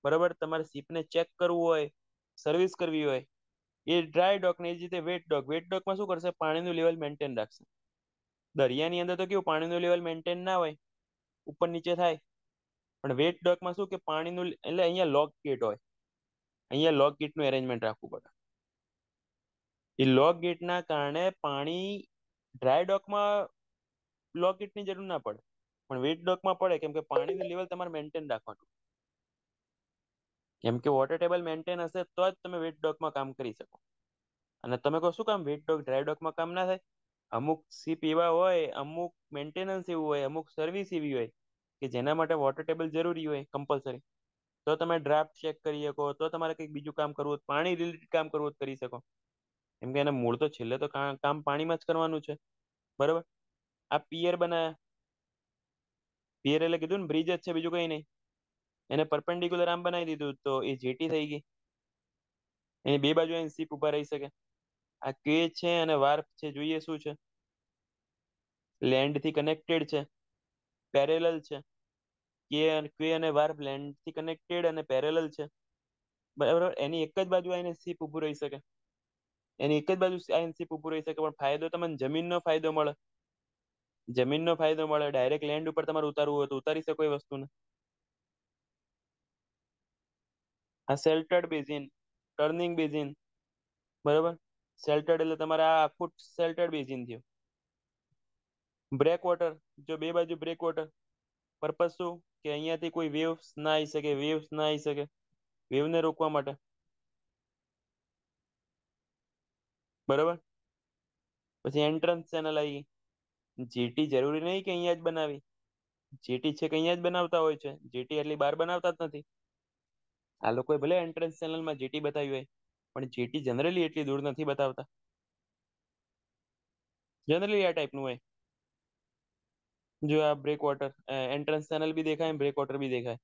A: બરાબર, તમારે શિપને ચેક કરવું હોય, સર્વિસ કરવી હોય, એ ડ્રાય ડોક ને એ જ રીતે વેટ ડોક. વેટ ડોકમાં શું કરશે? પાણીનું લેવલ મેન્ટેન રાખશે. દરિયાની અંદર તો કેવું પાણીનું લેવલ મેન્ટેન ના હોય, ઉપર નીચે થાય. પણ વેટ ડોકમાં શું કે પાણીનું એટલે અહીંયા લોક ગેટ હોય, અહીંયા લોક ગેટનું એરેન્જમેન્ટ રાખવું પડે. એ લોક ગેટના કારણે પાણી ડ્રાય ડોકમાં લોક ગેટની જરૂર ના પડે, પણ વેટ ડોકમાં પડે, કેમ કે પાણીનું લેવલ તમારે મેન્ટેન રાખવાનું. કેમ કે વોટર ટેબલ મેન્ટેન હશે તો જ તમે વેટ ડોકમાં કામ કરી શકો. અને તમે કહો શું કામ વેટ ડોક ડ્રાય ડોકમાં કામ ના થાય? અમુક શિપ એવા હોય, અમુક મેન્ટેનન્સ એવું હોય, અમુક સર્વિસ એવી હોય કે જેના માટે વોટર ટેબલ જરૂરી હોય કમ્પલસરી. તો તમે ડ્રાફ્ટ ચેક કરી શકો, તો તમારે કંઈક બીજું કામ કરવું હોય, પાણી રિલેટેડ કામ કરવું હોય તો કરી શકો. કેમ કે એના મૂળ તો છેલ્લે તો કા- કામ પાણીમાં જ કરવાનું છે. બરાબર. આ પિયર બનાયા. પિયર એટલે કીધું ને બ્રિજ જ છે, બીજું કઈ નહીં. એને પરપેન્ડિક્યુલર આમ બનાવી દીધું તો એ જેટી થઈ ગઈ. એની બે બાજુ એની શીપ ઉભા રહી શકે. આ કે છે અને વાર્પ છે, જોઈએ શું છે? લેન્ડ થી કનેક્ટેડ છે, પેરેલલ છે. કે અને કે અને વાર્પ લેન્ડ થી કનેક્ટેડ અને પેરેલલ છે. બરાબર. એની એક જ બાજુ આવીને શીપ ઉભું રહી શકે, એની એક જ બાજુ આવીને શીપ ઉભું રહી શકે. પણ ફાયદો તમને જમીનનો ફાયદો મળે. જમીનનો ફાયદો મળે. ડાયરેક્ટ લેન્ડ ઉપર તમારે ઉતારવું હોય તો ઉતારી શકો એ વસ્તુને. આ શેલ્ટર્ડ બેઝિન, ટર્નિંગ બેઝિન. બરાબર. શેલ્ટર્ડ એટલે તમારે આ આખું શેલ્ટર્ડ બેઝિન થયું. બ્રેક વોટર, જો બે બાજુ બ્રેક વોટર. પર્પઝ શું? કે અહીંયાથી કોઈ વેવ્સ ના આવી શકે, વેવ્સ ના આવી શકે, વેવને રોકવા માટે. બરાબર. પછી એન્ટ્રન્સ ચેનલ આવી. જેટી જરૂરી નહીં કે અહીંયા જ બનાવી. જેટી છે કે અહીંયા જ બનાવતા હોય છે, જેટી એટલી બહાર બનાવતા જ નથી. આ લોકોએ ભલે એન્ટ્રન્સ ચેનલમાં જેટી બતાવી હોય, પણ જેટી જનરલી એટલી દૂર નથી બતાવતા. જનરલી આ ટાઈપનું હોય. જો આ બ્રેક વોટર, એન્ટ્રન્સ ચેનલ બી દેખાય, બ્રેક વોટર બી દેખાય.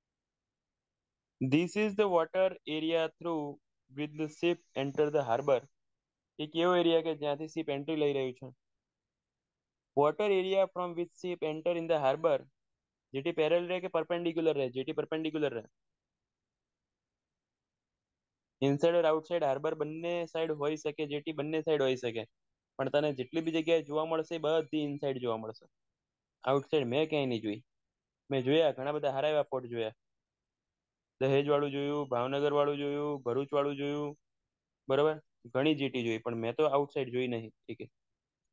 A: This is the water area through with the ship enter the harbour. એક એવો એરિયા કે જ્યાંથી શિપ એન્ટ્રી લઈ રહ્યું છે. Water area from which ship enter in the harbour. Jetty parallel રહે કે પરપેન્ડિક્યુલર રહે? જેટી પરપેન્ડિક્યુલર રહે. ઇનસાઇડ ઓર આઉટસાઇડ હાર્બર બંને સાઈડ હોઈ શકે, જેટી બંને સાઈડ હોઈ શકે. પણ તને જેટલી બી જગ્યાએ જોવા મળશે એ બધી ઇનસાઇડ જોવા મળશે. આઉટસાઇડ મેં ક્યાંય નહીં જોઈ. મેં જોયા ઘણા બધા હારા એવા પોર્ટ જોયા. દહેજ વાળું જોયું, ભાવનગર વાળું જોયું, ભરૂચ વાળું જોયું. બરોબર. ઘણી જેટી જોઈ, પણ મેં તો આઉટસાઇડ જોઈ નહીં. ઠીક છે.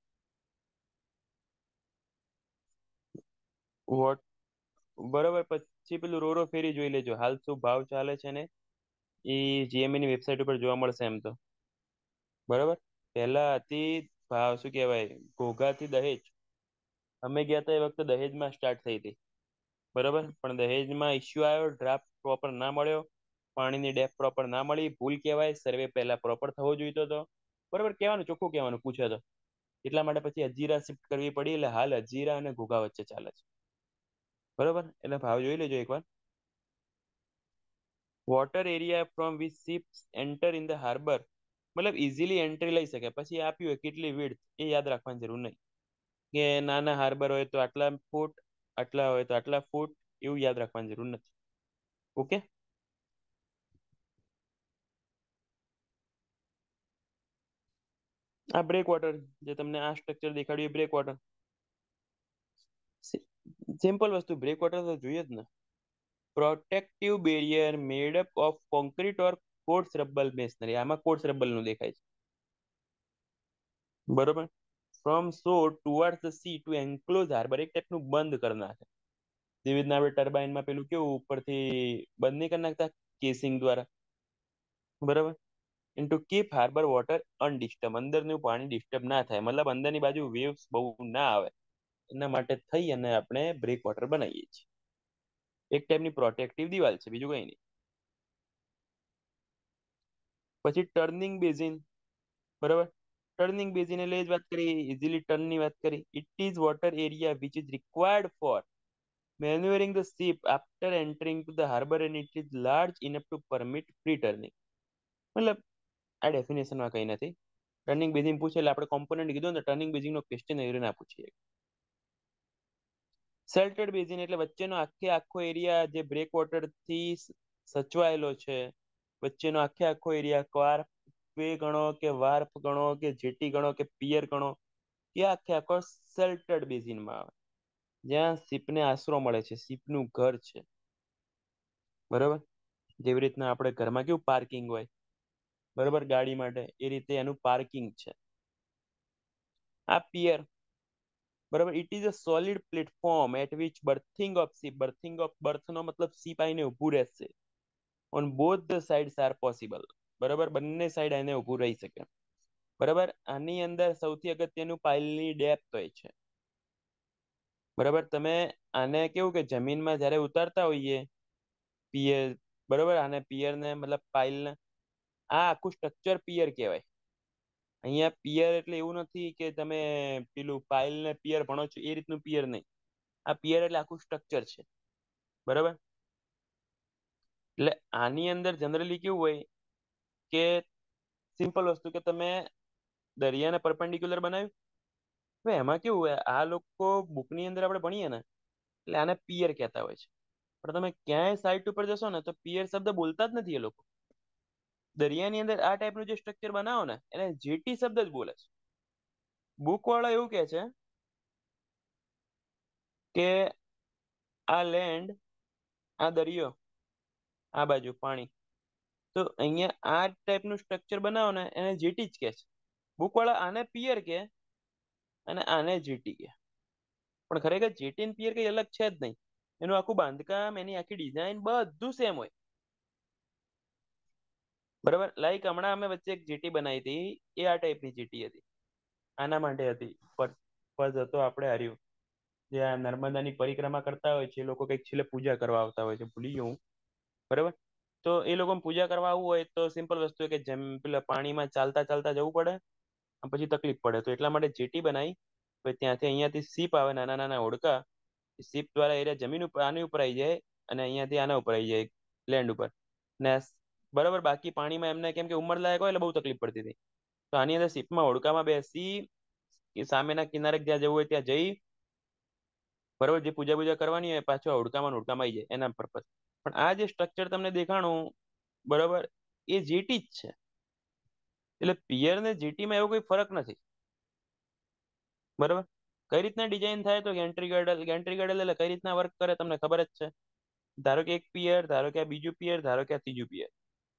A: વોટ બરોબર. પછી પેલું રોરો ફેરી જોઈ લેજો, હાલ શું ભાવ ચાલે છે ને. એ જીએમઈ ની વેબસાઇટ ઉપર જોવા મળશે એમ તો. બરોબર. પહેલા હતી ભાવ શું કહેવાય, ઘોઘા થી દહેજ. અમે ગયા હતા એ વખતે દહેજમાં સ્ટાર્ટ થઈ હતી. બરોબર. પણ દહેજમાં ઇસ્યુ આવ્યો, ડ્રાફ્ટ પ્રોપર ના મળ્યો, પાણીની ડેપ પ્રોપર ના મળી. ભૂલ કહેવાય, સર્વે પહેલા પ્રોપર થવો જોઈતો હતો. બરોબર. કહેવાનું ચોખ્ખું કહેવાનું, પૂછે તો. એટલા માટે પછી હજીરા શિફ્ટ કરવી પડી. એટલે હાલ હજીરા અને ઘોઘા વચ્ચે ચાલે છે. બરોબર. એટલે ભાવ જોઈ લેજો એકવાર. Water area from which ships enter in the harbour, મતલબ ઇઝીલી એન્ટ્રી લઈ શકે. પછી આપ્યું હોય કેટલી વિડ્થ એ યાદ રાખવાની જરૂર નહીં. કે નાના હાર્બર હોય તો આટલા ફૂટ, આટલા હોય તો આટલા ફૂટ, એવું યાદ રાખવાની જરૂર નથી. ઓકે. આ બ્રેક વોટર, જે તમને આ સ્ટ્રક્ચર દેખાડ્યું એ બ્રેક વોટર. સિમ્પલ વસ્તુ, બ્રેક વોટર તો જોઈએ જ ને. Protective barrier made up of concrete or coarse rubble masonry. આમાં કોર્સ રબલ નું દેખાય છે. બરોબર. From shore towards the sea to enclose harbour, એક ટાઈપનું બંધ કરી નાખે. જેવી રીતના આપણે ટર્બાઇનમાં પેલું કેવું ઉપરથી બંધ નહીં કરી નાખતા કેસિંગ દ્વારા. બરાબર. In to keep harbour water undisturbed, અંદરનું પાણી ડિસ્ટર્બ ના થાય, મતલબ અંદરની બાજુ વેવ્સ બહુ ના આવે, એના માટે થઈ અને આપણે બ્રેક વોટર બનાવીએ છીએ. એક ટાઈપની પ્રોટેક્ટિવ દિવાલ છે, બીજું કઈ નહીં. પછી ટર્નિંગ બેઝિન. બરાબર. ટર્નિંગ બેઝિન એટલે જ વાત કરી, ઇઝીલી ટર્નની વાત કરી. It is water area which is required for manoeuvring the ship after entering to the harbour and it is large enough to permit free turning. મતલબ આ ડેફિનેશનમાં કઈ નથી. ટર્નિંગ બેઝિંગ પૂછે એટલે આપણે કોમ્પોનન્ટ કીધું ને, ટર્નિંગ બેઝિંગ નો ક્વેશ્ચન એવી ના પૂછીએ. શેલ્ટર્ડ બેઝિન એટલે વચ્ચેનો આખે આખો એરિયા જે બ્રેક વોટર થી સચવાયેલો છે, વચ્ચેનો આખે આખો એરિયા ક્વાર્ફ વે ગણો કે વાર્ફ ગણો કે જેટી ગણો કે પિયર ગણો, એ આખે આખો શેલ્ટર્ડ બેઝિનમાં આવે, જ્યાં શિપને આશરો મળે છે, શિપનું ઘર છે. બરોબર, જેવી રીતના આપણે ઘરમાં કેવું પાર્કિંગ હોય, બરોબર, ગાડી માટે, એ રીતે એનું પાર્કિંગ છે. આ પિયર, બરાબર, it is a solid platform at which berthing of ship, berthing of berth નો મતલબ શિપ આઈને ઉભું રહેશે, on both the sides are possible, બરાબર, બંને સાઈડ આઈને ઉભું રહી શકે. બરાબર, આની અંદર સૌથી અગત્યનું પાઇલની ડેપ્થ હોય છે. બરાબર, તમે આને કેવું કે જમીનમાં જયારે ઉતારતા હોઈએ પિયર, બરોબર, આને પિયર ને મતલબ પાઇલ ને, આ આખું સ્ટ્રક્ચર પિયર કહેવાય. અહીંયા પિયર એટલે એવું નથી કે તમે પેલું પાઇલ ને પિયર ભણો છો એ રીતનું પિયર નહીં. આ પિયર એટલે આખું સ્ટ્રક્ચર છે. બરાબર, એટલે આની અંદર જનરલી કેવું હોય કે સિમ્પલ વસ્તુ કે તમે દરિયાને પરપેન્ડિક્યુલર બનાવ્યું, હવે એમાં કેવું હોય, આ લોકો બુકની અંદર આપણે ભણીએ ને એટલે આને પિયર કહેતા હોય છે, પણ તમે ક્યાંય સાઈટ ઉપર જશો ને તો પિયર શબ્દ બોલતા જ નથી એ લોકો. દરિયાની અંદર આ ટાઈપનું જે સ્ટ્રક્ચર બનાવો ને એને જેટી શબ્દ જ બોલે છે. બુક વાળા એવું કે છે કે આ લેન્ડ, આ દરિયો, આ બાજુ પાણી, તો અહીંયા આ ટાઈપનું સ્ટ્રક્ચર બનાવો ને એને જેટી જ કે છે. બુક વાળા આને પિયર કે અને આને જેટી કે, પણ ખરેખર જેટી પિયર કઈ અલગ છે જ નહીં. એનું આખું બાંધકામ, એની આખી ડિઝાઇન બધું સેમ હોય. બરાબર, લાઈક હમણાં અમે વચ્ચે એક જેટી બનાવી હતી, એ આ ટાઈપની જેટી હતી. આના માટે હતી, પર્પઝ હતો આપણે હાર્યું, જે આ નર્મદાની પરિક્રમા કરતા હોય છે એ લોકો કઈક છેલ્લે પૂજા કરવા આવતા હોય છે, ભૂલી ગયો હું. બરાબર, તો એ લોકો પૂજા કરવા આવવું હોય તો સિમ્પલ વસ્તુ કે જેમ પેલા પાણીમાં ચાલતા ચાલતા જવું પડે, પછી તકલીફ પડે, તો એટલા માટે જેટી બનાવી. ત્યાંથી અહીંયાથી સીપ આવે, નાના નાના હોડકા, સીપ દ્વારા એરિયા જમીન ઉપર આની ઉપર આવી જાય અને અહીંયાથી આના ઉપર આવી જાય લેન્ડ ઉપર ને. બરાબર, બાકી પાણીમાં એમને કેમ કે ઉંમર લાયક હોય એટલે બહુ તકલીફ પડતી હતી, તો આની અંદર સીપમાં હોડકામાં બેસી સામેના કિનારે જ્યાં જવું હોય ત્યાં જઈ, બરોબર, જે પૂજા પૂજા કરવાની હોય પાછો હોડકામાં હોડકામાં આવી જાય, એના પર્પઝ. પણ આ જે સ્ટ્રક્ચર તમને દેખાણું, બરોબર, એ જેટી જ છે. એટલે પિયર ને જેટીમાં એવો કોઈ ફરક નથી. બરોબર, કઈ રીતના ડિઝાઇન થાય તો ગેન્ટ્રી ગર્ડલ, ગેન્ટ્રી ગર્ડલ એટલે કઈ રીતના વર્ક કરે તમને ખબર જ છે. ધારો કે એક પિયર, ધારો કે આ બીજું પિયર, ધારો કે આ ત્રીજું પિયર.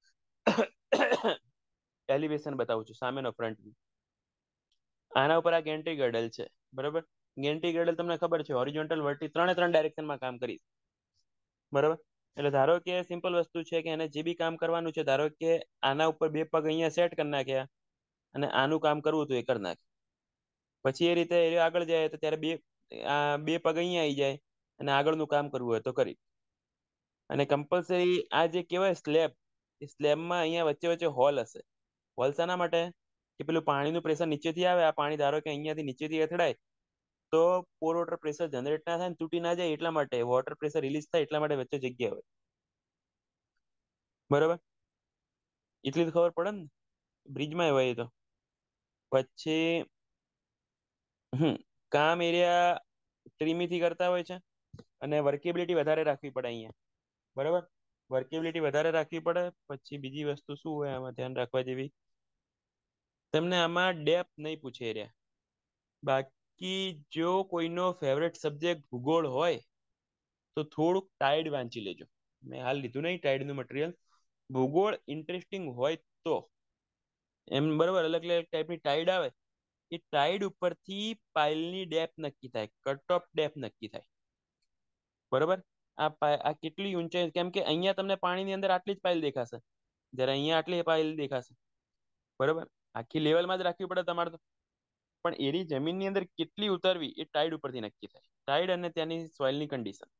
A: એલિવેશન બતાવું છું, સામેનો ફ્રન્ટ વ્યૂ. આના ઉપર આ ગેન્ટ્રી ગર્ડલ છે. બરોબર, ગેન્ટ્રી ગર્ડલ તમને ખબર છે હોરિઝોન્ટલ વર્ટી ત્રણે ત્રણ ડાયરેક્શનમાં કામ કરી. બરોબર, એટલે ધારો કે સિમ્પલ વસ્તુ છે કે એને જે બી કામ કરવાનું છે, ધારો કે આના ઉપર બે પગ અહીંયા સેટ કરી નાખ્યા અને આનું કામ કરવું હતું એ કરી નાખે, પછી એ રીતે એ આગળ જાય તો ત્યારે બે આ બે પગ અહીંયા આવી જાય અને આગળનું કામ કરવું હોય તો કરી. અને કમ્પલસરી આ જે કહેવાય સ્લેબ, એ સ્લેબમાં અહીંયા વચ્ચે વચ્ચે હોલ હશે. હોલ શાના માટે? કે પેલું પાણીનું પ્રેશર નીચેથી આવે, આ પાણી ધારો કે અહીંયાથી નીચેથી અથડાય તો પોર વોટર પ્રેશર જનરેટ ના થાય ને તૂટી ના જાય, એટલા માટે વોટર પ્રેશર રિલીઝ થાય, એટલા માટે વચ્ચે જગ્યા હોય. બરોબર, એટલી તો ખબર પડે ને, બ્રિજમાં હોય એ તો. પછી હમ કામ એરિયા ટ્રીમીથી કરતા હોય છે અને વર્કેબિલિટી વધારે રાખવી પડે અહીંયા. બરોબર, વર્કેબિલિટી વધારે રાખવી પડે. પછી બીજી વસ્તુ શું હોય આમાં ધ્યાન રાખવા જેવી, તમને આમાં ડેપ્થ નહીં પૂછે રહ્યા. બાકી જો કોઈનો ફેવરેટ સબ્જેક્ટ ભૂગોળ હોય તો થોડુંક ટાઈડ વાંચી લેજો. મેં હાલ લીધું નહીં ટાઈડનું મટીરિયલ. ભૂગોળ ઇન્ટરેસ્ટિંગ હોય તો એમ, બરોબર, અલગ અલગ ટાઈપની ટાઈડ આવે, એ ટાઈડ ઉપરથી પાઇલની ડેપ્થ નક્કી થાય, કટ ઓફ ડેપ્થ નક્કી થાય. બરોબર, આ આ કેટલી ઊંચાઈ, કેમ કે અહીંયા તમને પાણીની અંદર આટલી જ પાઇલ દેખાશે, જ્યારે અહીંયા આટલી પાઇલ દેખાશે. બરોબર, આખી લેવલમાં જ રાખવી પડે તમારે તો, પણ એરી જમીનની અંદર કેટલી ઉતરવી એ ટાઈડ ઉપરથી નક્કી થાય, ટાઈડ અને ત્યાંની સોઇલની કન્ડિશન.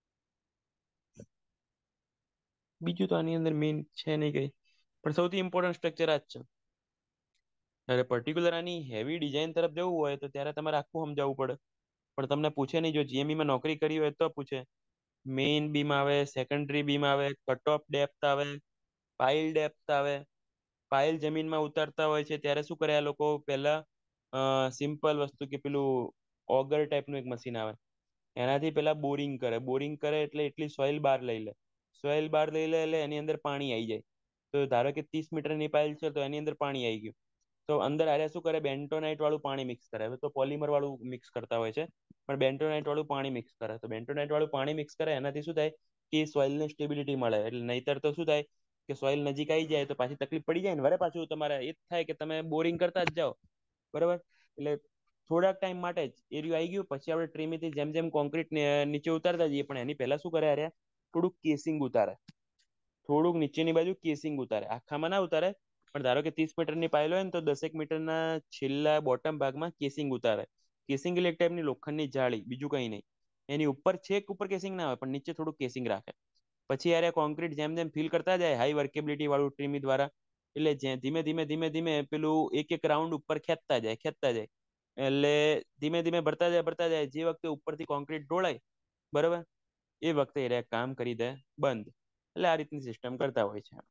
A: બીજું તો આની અંદર મેઇન છે નહીં કઈ, પણ સૌથી ઇમ્પોર્ટન્ટ સ્ટ્રક્ચર આ જ છે. અરે પર્ટિક્યુલર આની હેવી ડિઝાઇન તરફ જવું હોય તો ત્યારે તમારે આખું સમજાવવું પડે, પણ તમને પૂછે નહીં. જો જીએમઈ માં નોકરી કરી હોય તો પૂછે. મેઇન બીમ આવે, સેકન્ડરી બીમ આવે, કટ ઓફ ડેપ્થ આવે, પાઇલ ડેપ્થ આવે. પાઇલ જમીનમાં ઉતારતા હોય છે ત્યારે શું કરે આ લોકો, પહેલા સિમ્પલ વસ્તુ કે પેલું ઓગર ટાઈપનું એક મશીન આવે, એનાથી પેલા બોરિંગ કરે. બોરિંગ કરે એટલે એટલી સોઇલ બહાર લઈ લે. સોઇલ બાર લઈ લે એટલે એની અંદર પાણી આવી જાય. તો ધારો કે ત્રીસ મીટરની પાઇલ છે તો એની અંદર પાણી આવી ગયું, તો અંદર આરે શું કરે, બેન્ટોનાઇટ વાળું પાણી મિક્સ કરે. હવે તો પોલિમર વાળું મિક્સ કરતા હોય છે, પણ બેન્ટોનાઇટ વાળું પાણી મિક્સ કરે. તો બેન્ટોનાઇટ વાળું પાણી મિક્સ કરે એનાથી શું થાય કે સોઇલને સ્ટેબિલિટી મળે. એટલે નહીતર તો શું થાય કે સોઇલ નજીક આવી જાય તો પાછી તકલીફ પડી જાય ને. વરે પાછું તમારે એ જ થાય કે તમે બોરિંગ કરતા જ જાઓ, બરાબર. એટલે થોડાક ટાઈમ માટે જ એરિયું આવી ગયું, પછી આપણે ટ્રીમીથી જેમ જેમ કોન્ક્રીટ નીચે ઉતારતા જઈએ, પણ એની પહેલા શું કરે અરે થોડુંક કેસિંગ ઉતારે, થોડુંક નીચેની બાજુ કેસિંગ ઉતારે, આખામાં ના ઉતારે. પણ ધારો કે ત્રીસ મીટરની પાયલ હોય ને તો દસેક મીટરના છેલ્લા બોટમ ભાગમાં કેસિંગ ઉતારે. કેસિંગ એટલે એક ટાઈપની લોખંડની જાળી, બીજું કઈ નહીં. એની ઉપર છેક ઉપર કેસિંગ ના હોય, પણ નીચે થોડુંક કેસિંગ રાખે. પછી યાર કોન્ક્રીટ જેમ જેમ ફિલ કરતા જાય હાઈ વર્કેબિલિટી વાળું ટ્રીમી દ્વારા, એટલે જે ધીમે ધીમે ધીમે ધીમે પેલું એક એક રાઉન્ડ ઉપર ખેંચતા જાય ખેંચતા જાય, એટલે ધીમે ધીમે ભરતા જાય ભરતા જાય. જે વખતે ઉપરથી કોન્ક્રીટ ઢોળાય, બરોબર, એ વખતે એ કામ કરી દે બંધ. એટલે આ રીતની સિસ્ટમ કરતા હોય છે.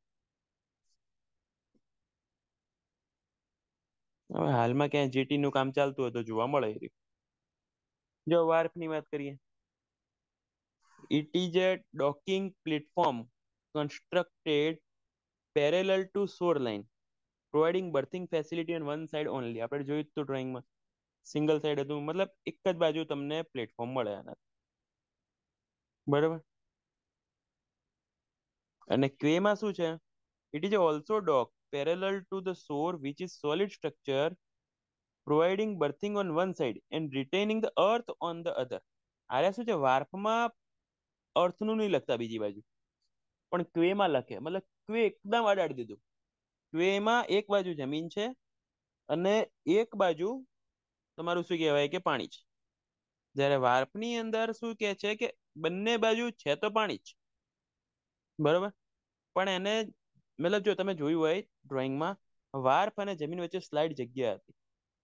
A: હવે હાલમાં ક્યાંય જીટી નું કામ ચાલતું હોય તો જોવા મળે એ રહ્યું. જો વાર્ફ ની વાત કરીએ, it is a docking platform constructed parallel to shoreline, providing berthing facility on one side only. આપણે જોયું હતું ડ્રોઈંગમાં, સિંગલ સાઈડ હતું, મતલબ એક જ બાજુ તમને પ્લેટફોર્મ મળે આના, બરાબર. અને ક્વેમાં શું છે, it is also dock parallel to the shore which is solid structure providing berthing on one side and retaining the earth on the other. આરે શું છે, વાર્ફમાં અર્થનું નહીં લખતા બીજી બાજુ, પણ ક્વેમાં લખે. મતલબ ક્વે એકદમ અડાડી દીધું. ક્વેમાં એક બાજુ જમીન છે અને એક બાજુ તમારું શું કહેવાય કે પાણી છે. જ્યારે વાર્પની અંદર શું કે છે કે બંને બાજુ છે તો પાણી જ, બરોબર. પણ એને મતલબ જો તમે જોયું હોય ડ્રોઈંગમાં, વાર્પ અને જમીન વચ્ચે સ્લાઇડ જગ્યા હતી,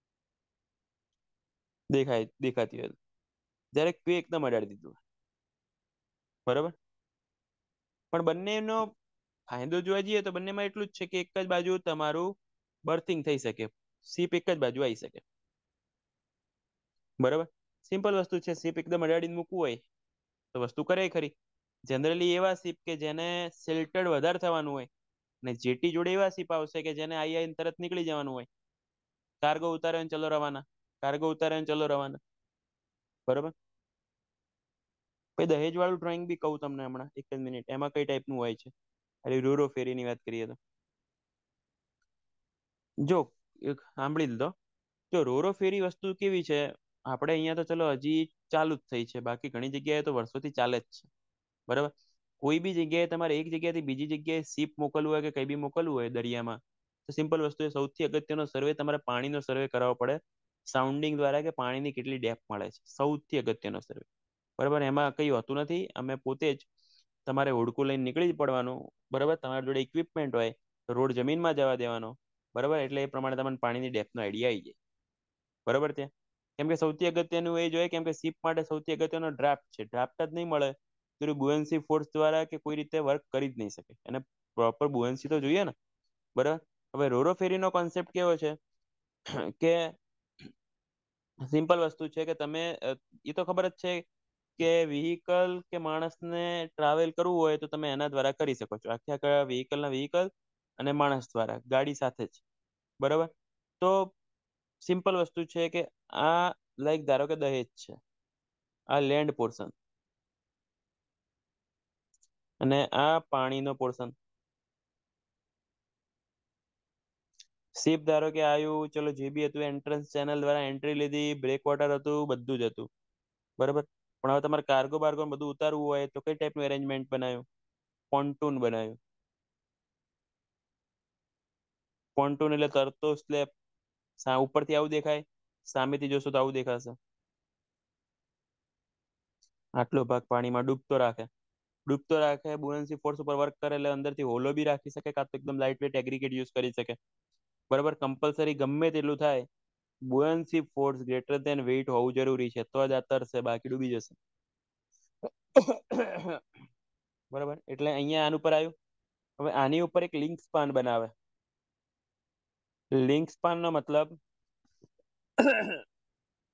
A: દેખાય દેખાતી હોય. જ્યારે ક્વે એકદમ અડાડી દીધું, બરોબર. પણ બંનેનો ફાયદો જોવા જઈએ તો બંનેમાં એટલું જ છે કે એક જ બાજુ તમારું બર્થિંગ થઈ શકે, સીપ એક જ બાજુ આવી શકે, બરાબર. સિમ્પલ વસ્તુ છે. સીપ એકદમ અડાડીને મૂકવું હોય તો વસ્તુ કરે ખરી. જનરલી એવા સીપ કે જેને શેલ્ટર્ડ વધારે થવાનું હોય, ને જેટી જોડે એવા સીપ આવશે કે જેને આઈ આઈને તરત નીકળી જવાનું હોય, કાર્ગો ઉતારે ચલો રવાના, કાર્ગો ઉતારે ચલો રવાના, બરોબર. પછી દહેજ વાળું ડ્રોઈંગ બી કહું તમને હમણાં એક જ મિનિટ, એમાં કઈ ટાઈપનું હોય છે. અરે રૂરો ફેરીની વાત કરીએ તો જો એક સાંભળી લીધો. જો રોરો ફેરી વસ્તુ કેવી છે, આપણે અહીંયા તો ચલો હજી ચાલુ જ થઈ છે, બાકી ઘણી જગ્યાએ તો વર્ષોથી ચાલે જ છે, બરાબર. કોઈ બી જગ્યાએ તમારે એક જગ્યાએથી બીજી જગ્યાએ શીપ મોકલવું હોય કે કઈ બી મોકલવું હોય દરિયામાં, તો સિમ્પલ વસ્તુ એ સૌથી અગત્યનો સર્વે તમારે પાણીનો સર્વે કરાવવો પડે, સાઉન્ડિંગ દ્વારા કે પાણીની કેટલી ડેપ્થ મળે છે, સૌથી અગત્યનો સર્વે, બરાબર. એમાં કઈ હોતું નથી, અમે પોતે જ તમારે હોડકું લઈને નીકળી જ પડવાનું, બરાબર. તમારી જોડે ઇક્વિપમેન્ટ હોય તો રોડ જમીનમાં જવા દેવાનો, બરાબર. એટલે એ પ્રમાણે તમને પાણીની ડેપ્થનો આઈડિયા આવી જાય, બરાબર. ત્યાં કેમ કે સૌથી અગત્યનું એ જોઈએ, કેમ કે શીપ માટે સૌથી અગત્યનો ડ્રાફ્ટ છે. ડ્રાફ્ટ જ નહીં મળે તો બુએન્સી ફોર્સ દ્વારા કે કોઈ રીતે વર્ક કરી જ નહીં શકે, એને પ્રોપર બુએન્સી તો જોઈએ ને, બરાબર. હવે રોરો ફેરીનો કોન્સેપ્ટ કેવો છે કે સિમ્પલ વસ્તુ છે કે તમે, એ તો ખબર જ છે કે વ્હીકલ કે માણસને ટ્રાવેલ કરવું હોય તો તમે એના દ્વારા કરી શકો છો, આખે આખા વ્હીકલ ના વ્હીકલ અને માણસ દ્વારા ગાડી સાથે જ, બરાબર. તો સિમ્પલ વસ્તુ છે કે આ લાઈક ધારો કે દહેજ છે, આ લેન્ડ પોર્શન અને આ પાણીનો પોર્શન. શિપ ધારો કે આવ્યું, ચલો જે બી હતું એન્ટ્રન્સ ચેનલ દ્વારા એન્ટ્રી લીધી, બ્રેક વોટર હતું, બધું જ હતું, બરાબર. પણ હવે તમારે કાર્ગો બાર્ગો બધું ઉતારવું હોય તો કઈ ટાઈપનું અરેન્જમેન્ટ બનાવ્યું, પોન્ટૂન બનાવ્યું. પોન્ટૂન એટલે તરતો સ્લેબ, ઉપરથી આવું દેખાય, સામેથી જોશો તો આવું દેખાશે. આટલો ભાગ પાણીમાં ડૂબતો રાખે, ડૂબતો રાખે, બુયન્સી ફોર્સ ઉપર વર્ક કરે એટલે અંદરથી હોલો બી રાખી શકે, કાં તો એકદમ લાઇટ વેટ એગ્રીગેટ યુઝ કરી શકે, બરાબર. કમ્પલસરી ગમે તેટલું થાય, buoyancy force greater than weight હોવું જરૂરી છે, તો જ આ તરશે, બાકી ડૂબી જશે. બરાબર. એટલે અહીંયા આનું ઉપર આવ્યું. હવે આની ઉપર એક લિંક સ્પાન બનાવે. લિંક સ્પાન નો મતલબ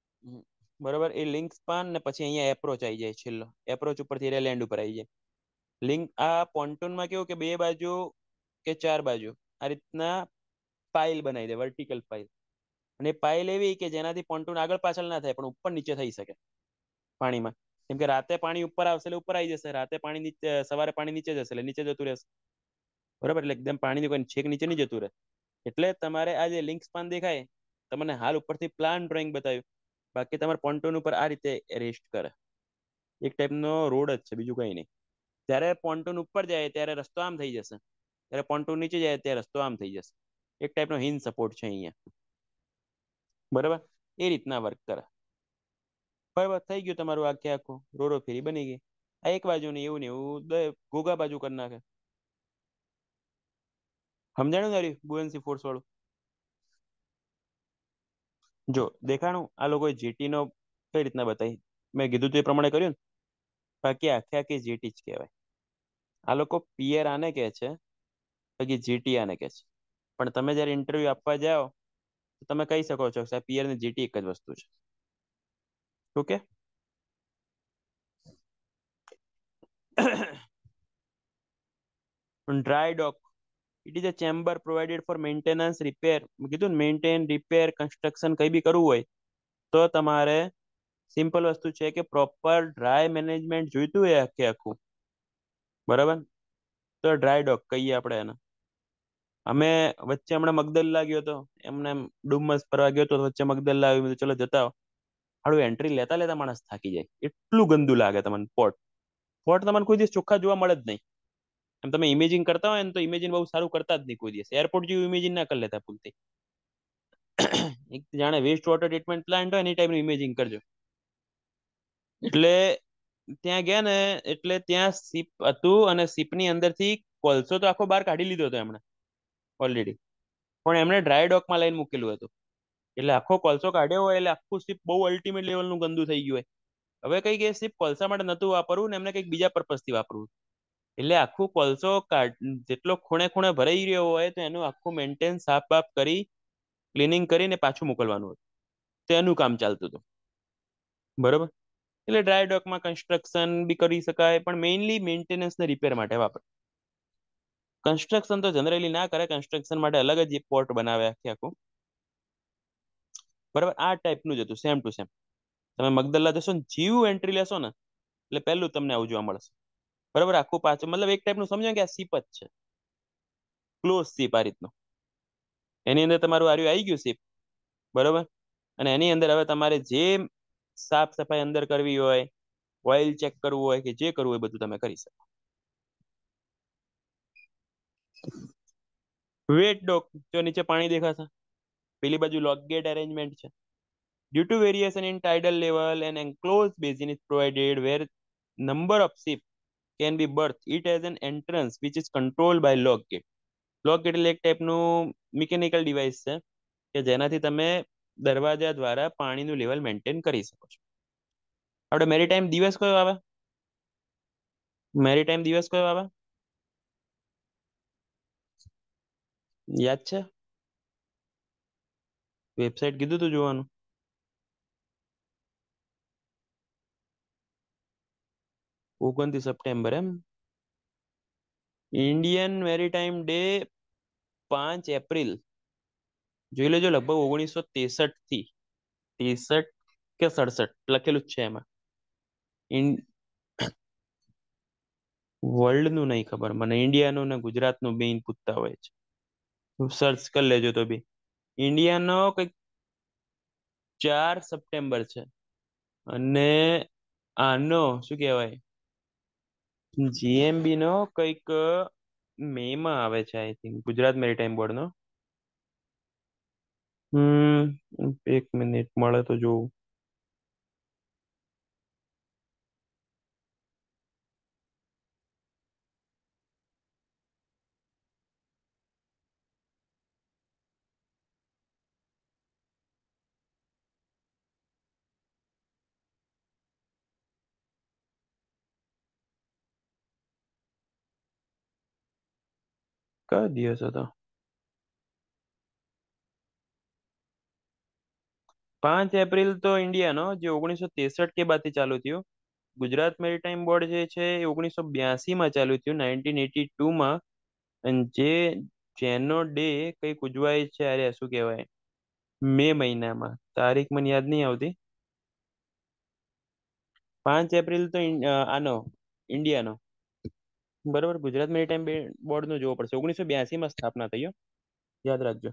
A: બરોબર, એ લિંક સ્પાન ને પછી અહીંયા એપ્રોચ આવી જાય, છેલ્લો એપ્રોચ ઉપરથી લેન્ડ ઉપર આવી જાય. લિંક આ પોન્ટૂનમાં કેવું કે બે બાજુ કે ચાર બાજુ આ રીતના પાઇલ બનાવી દે, વર્ટિકલ પાઇલ. અને પાઇલ એવી કે જેનાથી પોન્ટૂન આગળ પાછળ ના થાય પણ ઉપર નીચે થઈ શકે પાણીમાં. કેમ કે રાતે પાણી ઉપર આવશે એટલે ઉપર આવી જશે, રાતે પાણી નીચે, સવારે પાણી નીચે જશે એટલે નીચે જતું રહેશે. બરાબર, એટલે એકદમ પાણીની કોઈ છેક નીચે નહીં જતું રહે. એટલે તમારે આ જે લિંક સ્પાન દેખાય તમને હાલ ઉપરથી પ્લાન ડ્રોઈંગ બતાવ્યું, બાકી તમારે પોન્ટૂન ઉપર આ રીતે રેસ્ટ કરે. એક ટાઈપનો રોડ જ છે, બીજું કઈ નહીં. જ્યારે પોન્ટૂન ઉપર જાય ત્યારે રસ્તો આમ થઈ જશે, ત્યારે પોન્ટૂન નીચે જાય ત્યારે રસ્તો આમ થઈ જશે. એક ટાઈપનો હિન સપોર્ટ છે અહીંયા. બરાબર, એ રીતના વર્ક કરે. બરાબર, થઈ ગયું તમારું આખે આખું રોરો ફેરી બની ગઈ. આ એક બાજુ ને એવું ને એવું ઘોઘા બાજુ કરી નાખે. સમજાણું તારી બુએન્સી ફોર્સ વાળું? જો દેખાણું આ લોકોએ જીટી નો કઈ રીતના બતાવી, મેં કીધું તો એ પ્રમાણે કર્યું ને. બાકી આખે આખી જીટી જ કહેવાય. આ લોકો પીએર આને કહે છે, બાકી જીટી આને કહે છે. પણ તમે જયારે ઇન્ટરવ્યુ આપવા જાઓ તો તમે કહી શકો છો કે પીએર ને જીટી એક જ વસ્તુ છે. Okay. Dry dock, it is a chamber provided for maintenance repair. મેં કીધું ને, મેન્ટેન, રિપેર, કન્સ્ટ્રક્શન કઈ બી કરવું હોય તો તમારે સિમ્પલ વસ્તુ છે કે પ્રોપર ડ્રાય મેનેજમેન્ટ જોઈતું હોય આખે આખું. બરાબર, તો ડ્રાય ડોક કહીએ આપણે એને. અમે વચ્ચે હમણાં મગદલ્લા ગયો હતો, એમને એમ ડુમસ ફરવા ગયો હતો, વચ્ચે મગદલ્લા આવ્યું, મેં કીધું ચલો જતા આવો. હાડું એન્ટ્રી લેતા લેતા માણસ થાકી જાય, એટલું ગંદુ લાગે તમને પોર્ટ. પોર્ટ તમને કોઈ દિવસ ચોખ્ખા જોવા મળે જ નહીં. એમ તમે ઇમેજિન કરતા હોય ને તો ઇમેજિન બહુ સારું કરતા જ નહીં કોઈ દિવસ. એરપોર્ટ જેવું ઇમેજિન ના કરી લેતા ભૂલથી. એક જાણે વેસ્ટ વોટર ટ્રીટમેન્ટ પ્લાન્ટ હોય એની ટાઈપનું ઇમેજિન કરજો. એટલે ત્યાં ગયા ને એટલે ત્યાં સીપ હતું અને સીપની અંદરથી કોલસો તો આખો બહાર કાઢી લીધો હતો એમણે ઓલરેડી, પણ એમણે ડ્રાય ડોકમાં લઈને મૂકેલું હતું. એટલે આખો કોલસો કાઢ્યો હોય એટલે આખું સીપ બહુ અલ્ટિમેટ લેવલનું ગંદુ થઈ ગયું હોય. હવે કઈ કે સીપ કોલસા માટે નતું વાપરવું ને એમને કંઈક બીજા પર્પઝથી વાપરવું. એટલે આખું કોલસો કાઢ જેટલો ખૂણે ખૂણે ભરાઈ રહ્યો હોય તો એનું આખું મેન્ટેન સાફ બાફ કરી ક્લિનિંગ કરીને પાછું મોકલવાનું હતું. તો એનું કામ ચાલતું હતું. બરોબર, એટલે ડ્રાય ડોકમાં કન્સ્ટ્રક્શન બી કરી શકાય, પણ મેઇનલી મેન્ટેનન્સ ને રિપેર માટે વાપરે. કન્સ્ટ્રક્શન તો જનરલી ના કરે, કન્સ્ટ્રક્શન માટે અલગ જ પોર્ટ બનાવે આખે આખું. બરાબર, આ ટાઈપનું જ હતું, સેમ ટુ સેમ. તમે મગદલ્લા જશો ને, જીવ એન્ટ્રી લેશો ને એટલે પહેલું તમને આવું જોવા મળશે. બરાબર, આખું પાછું મતલબ એક ટાઈપનું સમજો કે આ સીપ જ છે, ક્લોઝ સીપ આ રીતનું. એની અંદર તમારું આર્યું આવી ગયું સીપ. બરોબર, અને એની અંદર હવે તમારે જે સાફ સફાઈ અંદર કરવી હોય, ઓઇલ ચેક કરવું હોય કે જે કરવું હોય બધું તમે કરી શકો. વેટ ડોક, જો નીચે પાણી દેખાશે, પેલી બાજુ લોક ગેટ અરેન્જમેન્ટ છે. Due to variation in tidal level, an enclosed basin is provided where number of ships can be berthed. It has an entrance which is controlled by lock gate. Lock gate એટલે એક ટાઈપનું mechanical device છે કે જેનાથી તમે દરવાજા દ્વારા પાણીનું લેવલ મેન્ટેન કરી શકો છો. આપણે મેરીટાઈમ દિવસ કયો આવે? મેરીટાઈમ દિવસ કયો આવે યાદ છે? વેબસાઇટ કીધું તું જોવાનું. ઓગણત્રીસ સપ્ટેમ્બર એમ. ઇન્ડિયન મેરીટાઈમ ડે પાંચ એપ્રિલ. જોઈ લેજો, લગભગ ઓગણીસો તેસઠ થી ત્રેસઠ કે સડસઠ લખેલું જ છે એમાં. વર્લ્ડ નું નહીં ખબર મને, ઇન્ડિયાનું ને ગુજરાતનું બેન પૂછતા હોય છે. સર્ચ કરી લેજો તો બી. ઇન્ડિયાનો કઈક ચાર સપ્ટેમ્બર છે અને આનો શું કહેવાય, જીએમબી નો કઈક મે માં આવે છે I think, Gujarat maritime board નો. હમ એક મિનિટ મળે તો જોવું. કયો દિવસ હતો? પાંચ એપ્રિલ તો ઇન્ડિયાનો, જે ઓગણીસો ત્રેસઠ કે બાદ થી ચાલુ થયું. ગુજરાત મેરીટાઈમ બોર્ડ જે છે એ ઓગણીસો બ્યાસી માં ચાલુ થયું, નાઇન્ટીન એટી ટુ માં. અને જે જેનો ડે કઈક ઉજવાય છે, અરે શું કહેવાય, મે મહિનામાં, તારીખ મને યાદ નહીં આવતી. પાંચ એપ્રિલ તો ઇન- અ, આનો ઇન્ડિયાનો. બરોબર, ગુજરાત મેરીટાઈમ બોર્ડ નો જોવો પડશે, ઓગણીસો બ્યાસી માં સ્થાપના થઈ હો, યાદ રાખજો.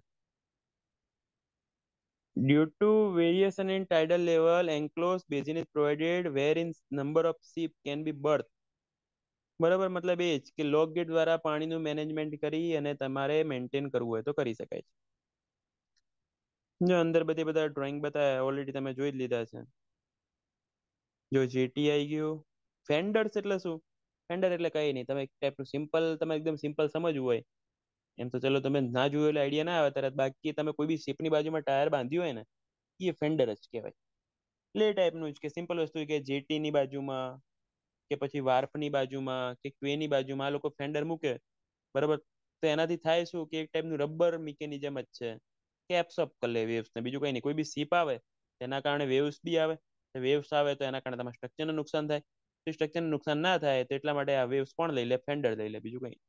A: Due to variation in tidal level, enclosed basin is provided wherein number of sheep can be berthed. બરાબર, મતલબ એ જ કે લોક ગેટ દ્વારા પાણીનું મેનેજમેન્ટ કરી અને તમારે મેન્ટેન કરવું હોય તો કરી શકાય છે. જો અંદર બધી બધા ડ્રોઈંગ બતાવ્યા ઓલરેડી તમે જોઈ જ લીધા છે. જો જેટી આવી ગયું. ફેન્ડર્સ એટલે શું? ફેન્ડર એટલે કઈ નહીં, તમે એક ટાઈપનું સિમ્પલ, તમે એકદમ સિમ્પલ સમજવું હોય એમ તો ચલો તમે ના જોયું એટલે આઈડિયા ના આવે તરત, બાકી તમે કોઈ બી શિપની બાજુમાં ટાયર બાંધ્યું હોય ને, એ ફેન્ડર જ કહેવાય. એટલે એ ટાઈપનું જ કે સિમ્પલ વસ્તુ કે જેટી ની બાજુમાં કે પછી વાર્ફની બાજુમાં કે ક્વેની બાજુમાં આ લોકો ફેન્ડર મૂકે. બરાબર, તો એનાથી થાય શું કે એક ટાઈપનું રબર મિકેનિઝમ જ છે કે એબ્સોર્બ કરી લે વેવ્સ ને, બીજું કઈ નહીં. કોઈ બી સીપ આવે તેના કારણે વેવ્સ બી આવે, વેવ્સ આવે તો એના કારણે તમારા સ્ટ્રક્ચરને નુકસાન થાય. તો સ્ટ્રક્ચરને નુકસાન ના થાય તો એટલા માટે આ વેવ્સ કોણ લઈ લે? ફેન્ડર લઈ લે, બીજું કઈ.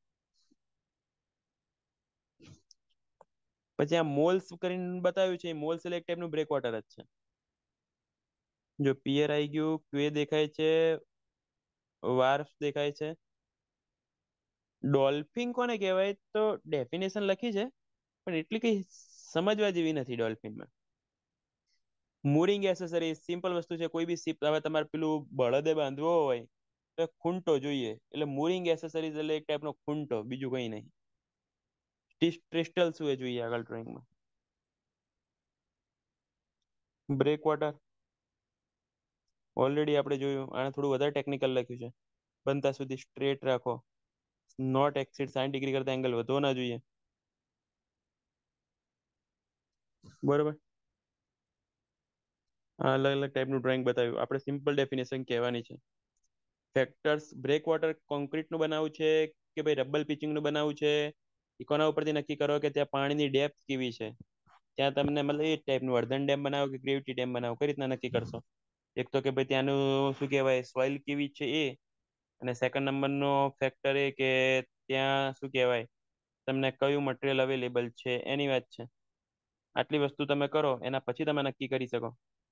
A: પછી આ મોલ્સ કરીને બતાવ્યું છે, મોલ્સ એટલે એક ટાઈપનું બ્રેક વોટર જ છે. જો પિયર આવી ગયું, ક્વે દેખાય છે, વાર્ફ દેખાય છે. ડોલ્ફિન કોને કહેવાય તો ડેફિનેશન લખી છે, પણ એટલી કઈ સમજવા જેવી નથી ડોલ્ફિનમાં. મૂરિંગ એસેસરીઝ સિમ્પલ વસ્તુ છે, કોઈ બી શિપ હવે તમારે પેલું બળદે બાંધવો હોય તો ખૂંટો જોઈએ, એટલે મૂરિંગ એસેસરીઝ એટલે એક ટાઈપનો ખૂંટો, બીજું કઈ નહીં. ક્રિસ્ટલ શું એ જોઈએ આગળ ડ્રોઈંગમાં. બ્રેક વોટર ઓલરેડી આપણે જોયું, આને થોડું વધારે ટેકનિકલ લખ્યું છે. બનતા સુધી સ્ટ્રેટ રાખો, નોટ એક્સિડ સાઠ ડિગ્રી કરતા એંગલ વધવો ના જોઈએ. બરોબર, આ અલગ અલગ ટાઈપનું ડ્રોઈંગ બતાવ્યું, આપણે સિમ્પલ ડેફિનેશન કહેવાની છે. ફેક્ટર્સ, બ્રેક વોટર કોન્ક્રીટનું બનાવવું છે કે ભાઈ રબલ પિચિંગનું બનાવવું છે, એ કોના ઉપરથી નક્કી કરો કે ત્યાં પાણીની ડેપ્થ કેવી છે. ત્યાં તમને મતલબ એ ટાઈપનું અર્ધન ડેમ બનાવો કે ગ્રેવિટી ડેમ બનાવો, કઈ રીતના નક્કી કરશો? એક તો કે ભાઈ ત્યાંનું શું કહેવાય સોઇલ કેવી છે એ, અને સેકન્ડ નંબરનો ફેક્ટર એ કે ત્યાં શું કહેવાય તમને કયું મટીરિયલ અવેલેબલ છે એની વાત છે. આટલી વસ્તુ તમે કરો એના પછી તમે નક્કી કરી શકો.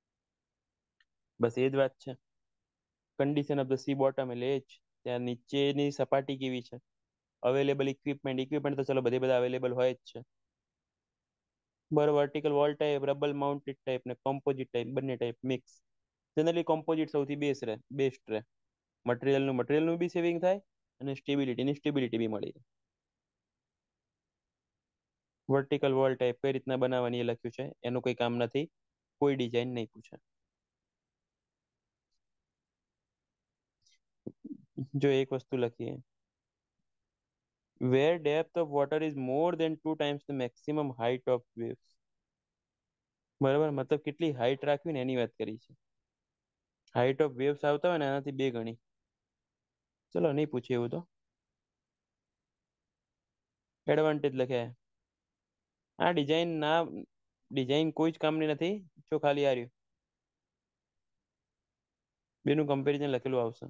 A: બસ એ જ વાત છે. Condition of the sea bottom એટલે એ જ, ત્યાં નીચેની સપાટી કેવી છે. અવેલેબલ ઇક્વિપમેન્ટ, ઇક્વિપમેન્ટ તો ચલો બધે બધા અવેલેબલ હોય જ છે. બરાબર, vertical wall type, rubble mounted type ને કમ્પોઝિટ ટાઈપ, બંને ટાઈપ મિક્સ. જનરલી કોમ્પોઝિટ સૌથી બેસ્ટ રહે, બેસ્ટ રહે. મટીરિયલનું મટીરિયલનું બી સેવિંગ થાય અને સ્ટેબિલિટીની સ્ટેબિલિટી બી મળી જાય. વર્ટિકલ વોલ ટાઈપ કઈ રીતના બનાવવાની એ લખ્યું છે, એનું કોઈ કામ નથી, કોઈ ડિઝાઇન નહીં પૂછે. જો એક વસ્તુ લખીએ, where depth of water is more than two times the maximum height of waves. બરાબર, મતલબ કેટલી હાઈટ રાખવી ને એની વાત કરી છે. હાઈટ ઓફ વેવ્સ આવતા હોય ને એનાથી બે ગણી. ચલો નહીં પૂછે એવું તો. એડવાન્ટેજ લખે. આ ડિઝાઇન ના, ડિઝાઇન કોઈ જ કામની નથી, જો ખાલી આ રહ્યું બેનું કમ્પેરિઝન લખેલું આવશે.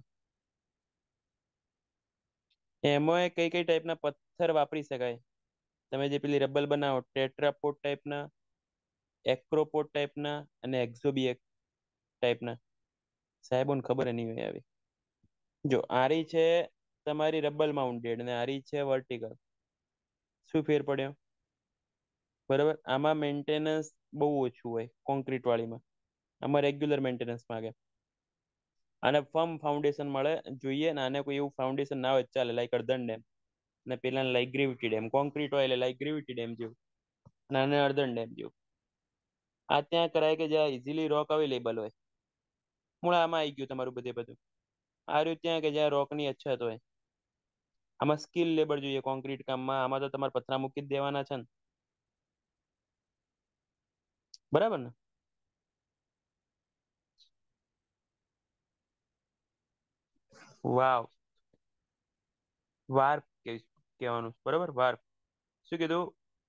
A: એમાં કઈ કઈ ટાઈપના પથ્થર વાપરી શકાય. તમે જે પેલી રબલ બનાવો, ટેટ્રાપોડ ટાઈપના, એક્રોપોડ ટાઈપના અને એક્ઝોબિએક ટાઈપના. સાહેબોને ખબર નહીં હોય આવી. જો આરી છે તમારી રબલ માઉન્ટેડ ને આરી છે વર્ટિકલ, શું ફેર પડ્યો? બરાબર, આમાં મેન્ટેનન્સ બહુ ઓછું હોય કોન્ક્રીટ વાળીમાં, આમાં રેગ્યુલર મેન્ટેનન્સ માંગે. આને ફર્મ ફાઉન્ડેશન મળે જોઈએ ને, આને કોઈ એવું ફાઉન્ડેશન ના હોય ચાલે, લાઈક અર્ધન ડેમ ને પેલા લાઈક ગ્રેવિટી ડેમ. કોન્ક્રીટ હોય એટલે લાઈક ગ્રેવિટી ડેમ જેવું, અને આને અર્ધન ડેમ જેવું. આ ત્યાં કરાય કે જ્યાં ઇઝીલી રોક અવેલેબલ હોય. મૂળ આમાં આવી ગયું તમારું બધે બધું. આ રહ્યું ત્યાં કે જ્યાં રોકની અછત હોય. આમાં સ્કિલ લેબર જોઈએ કોન્ક્રીટ કામમાં, આમાં તો તમારે પથરા મૂકી જ દેવાના છે ને. બરાબર ને? વાવ, વાર્પ કહેવાનું બરાબર, વાર્પ. શું કીધું?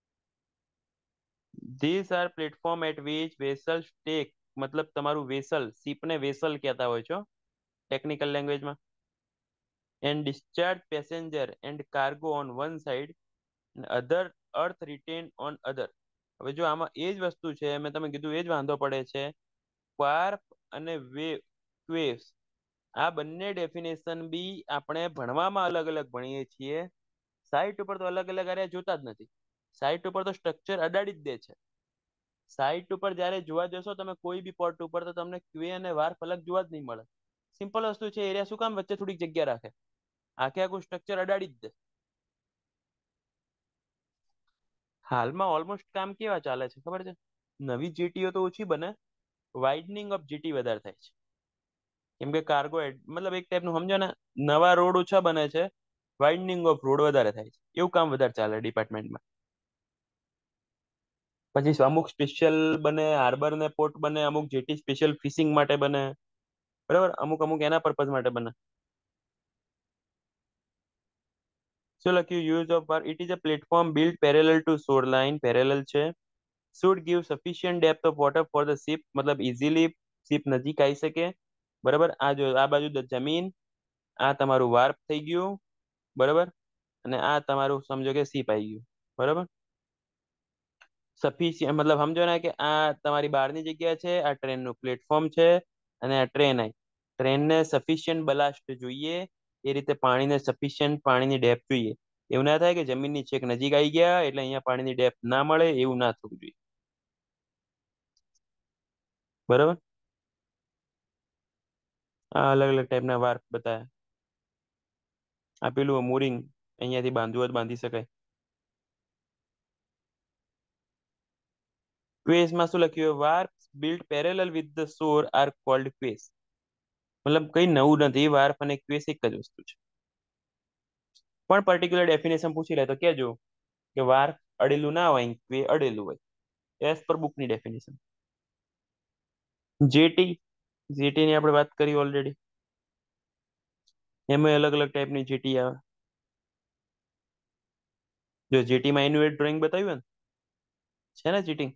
A: This are platform at which vessel take, મતલબ તમારું વેસલ, શિપને વેસલ કહેતા હોય છો, ટેકનિકલ લેંગ્વેજમાં. And discharge passenger and cargo on one side, other earth retain on other. હવે જો આમાં એ જ વસ્તુ છે, મેં તમે કીધું એ જ વાંધો પડે છે. વાર્પ અને વેવ વેવ્સ, આ બંને ડેફિનેશન બી આપણે ભણવામાં અલગ અલગ ભણીએ છીએ. સાઈટ ઉપર તો અલગ અલગ અરે જોતા જ નથી. સાઈટ ઉપર તો સ્ટ્રક્ચર અડાડી જ દે છે. સાઈટ ઉપર જયારે જોવા જશો તમે કોઈ બી પોર્ટ ઉપર, તો તમને ક્વે અને વાર્પ અલગ જોવા જ નહીં મળે. સિમ્પલ વસ્તુ છે, એરિયા શું કામ વચ્ચે થોડીક જગ્યા રાખે? આખે આખું સ્ટ્રક્ચર અડાડી જ દે. હાલમાં ઓલમોસ્ટ કામ કેવા ચાલે છે ખબર છે? નવી જેટીઓ તો ઓછી બને, વાઇડનિંગ ઓફ જેટી વધારે થાય છે. કેમ કે કાર્ગો મતલબ એક ટાઈપનું સમજો ને, નવા રોડ ઓછા બને છે, વાઇડનિંગ ઓફ રોડ વધારે થાય છે, એવું કામ વધારે ચાલે ડિપાર્ટમેન્ટમાં. પછી અમુક સ્પેશિયલ બને, હાર્બર ને પોર્ટ બને, અમુક જેટી સ્પેશિયલ ફિશિંગ માટે બને, બરાબર, અમુક અમુક એના પર્પઝ માટે બને. શું લખ્યું? Use of bar, it is a platform build parallel to shore line, parallel છે. Should give sufficient depth of water for the ship, મતલબ ઇઝીલી શિપ નજીક આવી શકે. બરાબર, આ જો આ બાજુ જમીન, આ તમારું વાર્પ થઈ ગયું, બરાબર, અને આ તમારું સમજો કે શિપ આવી ગયું, બરાબર. સફિશિયન્ટ મતલબ સમજો ને કે આ તમારી બહારની જગ્યા છે, આ ટ્રેનનું પ્લેટફોર્મ છે, અને આ ટ્રેન આવી. ટ્રેનને સફિશિયન્ટ બલાસ્ટ જોઈએ, એ રીતે પાણીને સફિશિયન્ટ પાણીની ડેપ્થ જોઈએ. એવું ના થાય કે જમીનની છેક નજીક આવી ગયા એટલે અહીંયા પાણીની ડેપ્થ ના મળે, એવું ના થવું જોઈએ. બરાબર. આ અલગ અલગ ટાઈપના વાર્પ બતાવ્યા. આપેલું મોરિંગ, અહીંયાથી બાંધવું હોય તો બાંધી શકાય. ક્વેસમાં શું લખ્યું? Wharf build parallel with the shore are called quays. મતલબ કઈ નવું નથી, વાર્પ અને ક્વેસ એક જ વસ્તુ છે. પણ પર્ટિક્યુલર ડેફિનેશન પૂછી લે તો કેજો કે વાર્પ અડેલું ના હોય, ક્વે અડેલું હોય, as per બુકની definition. Jetty, jetty ની આપણે વાત કરી ઓલરેડી. એમાં અલગ અલગ ટાઈપની જેટી આવે. જો જેટી માં એન્યુએટ ડ્રોઈંગ બતાવ્યું ને, છે ને ચીટિંગ.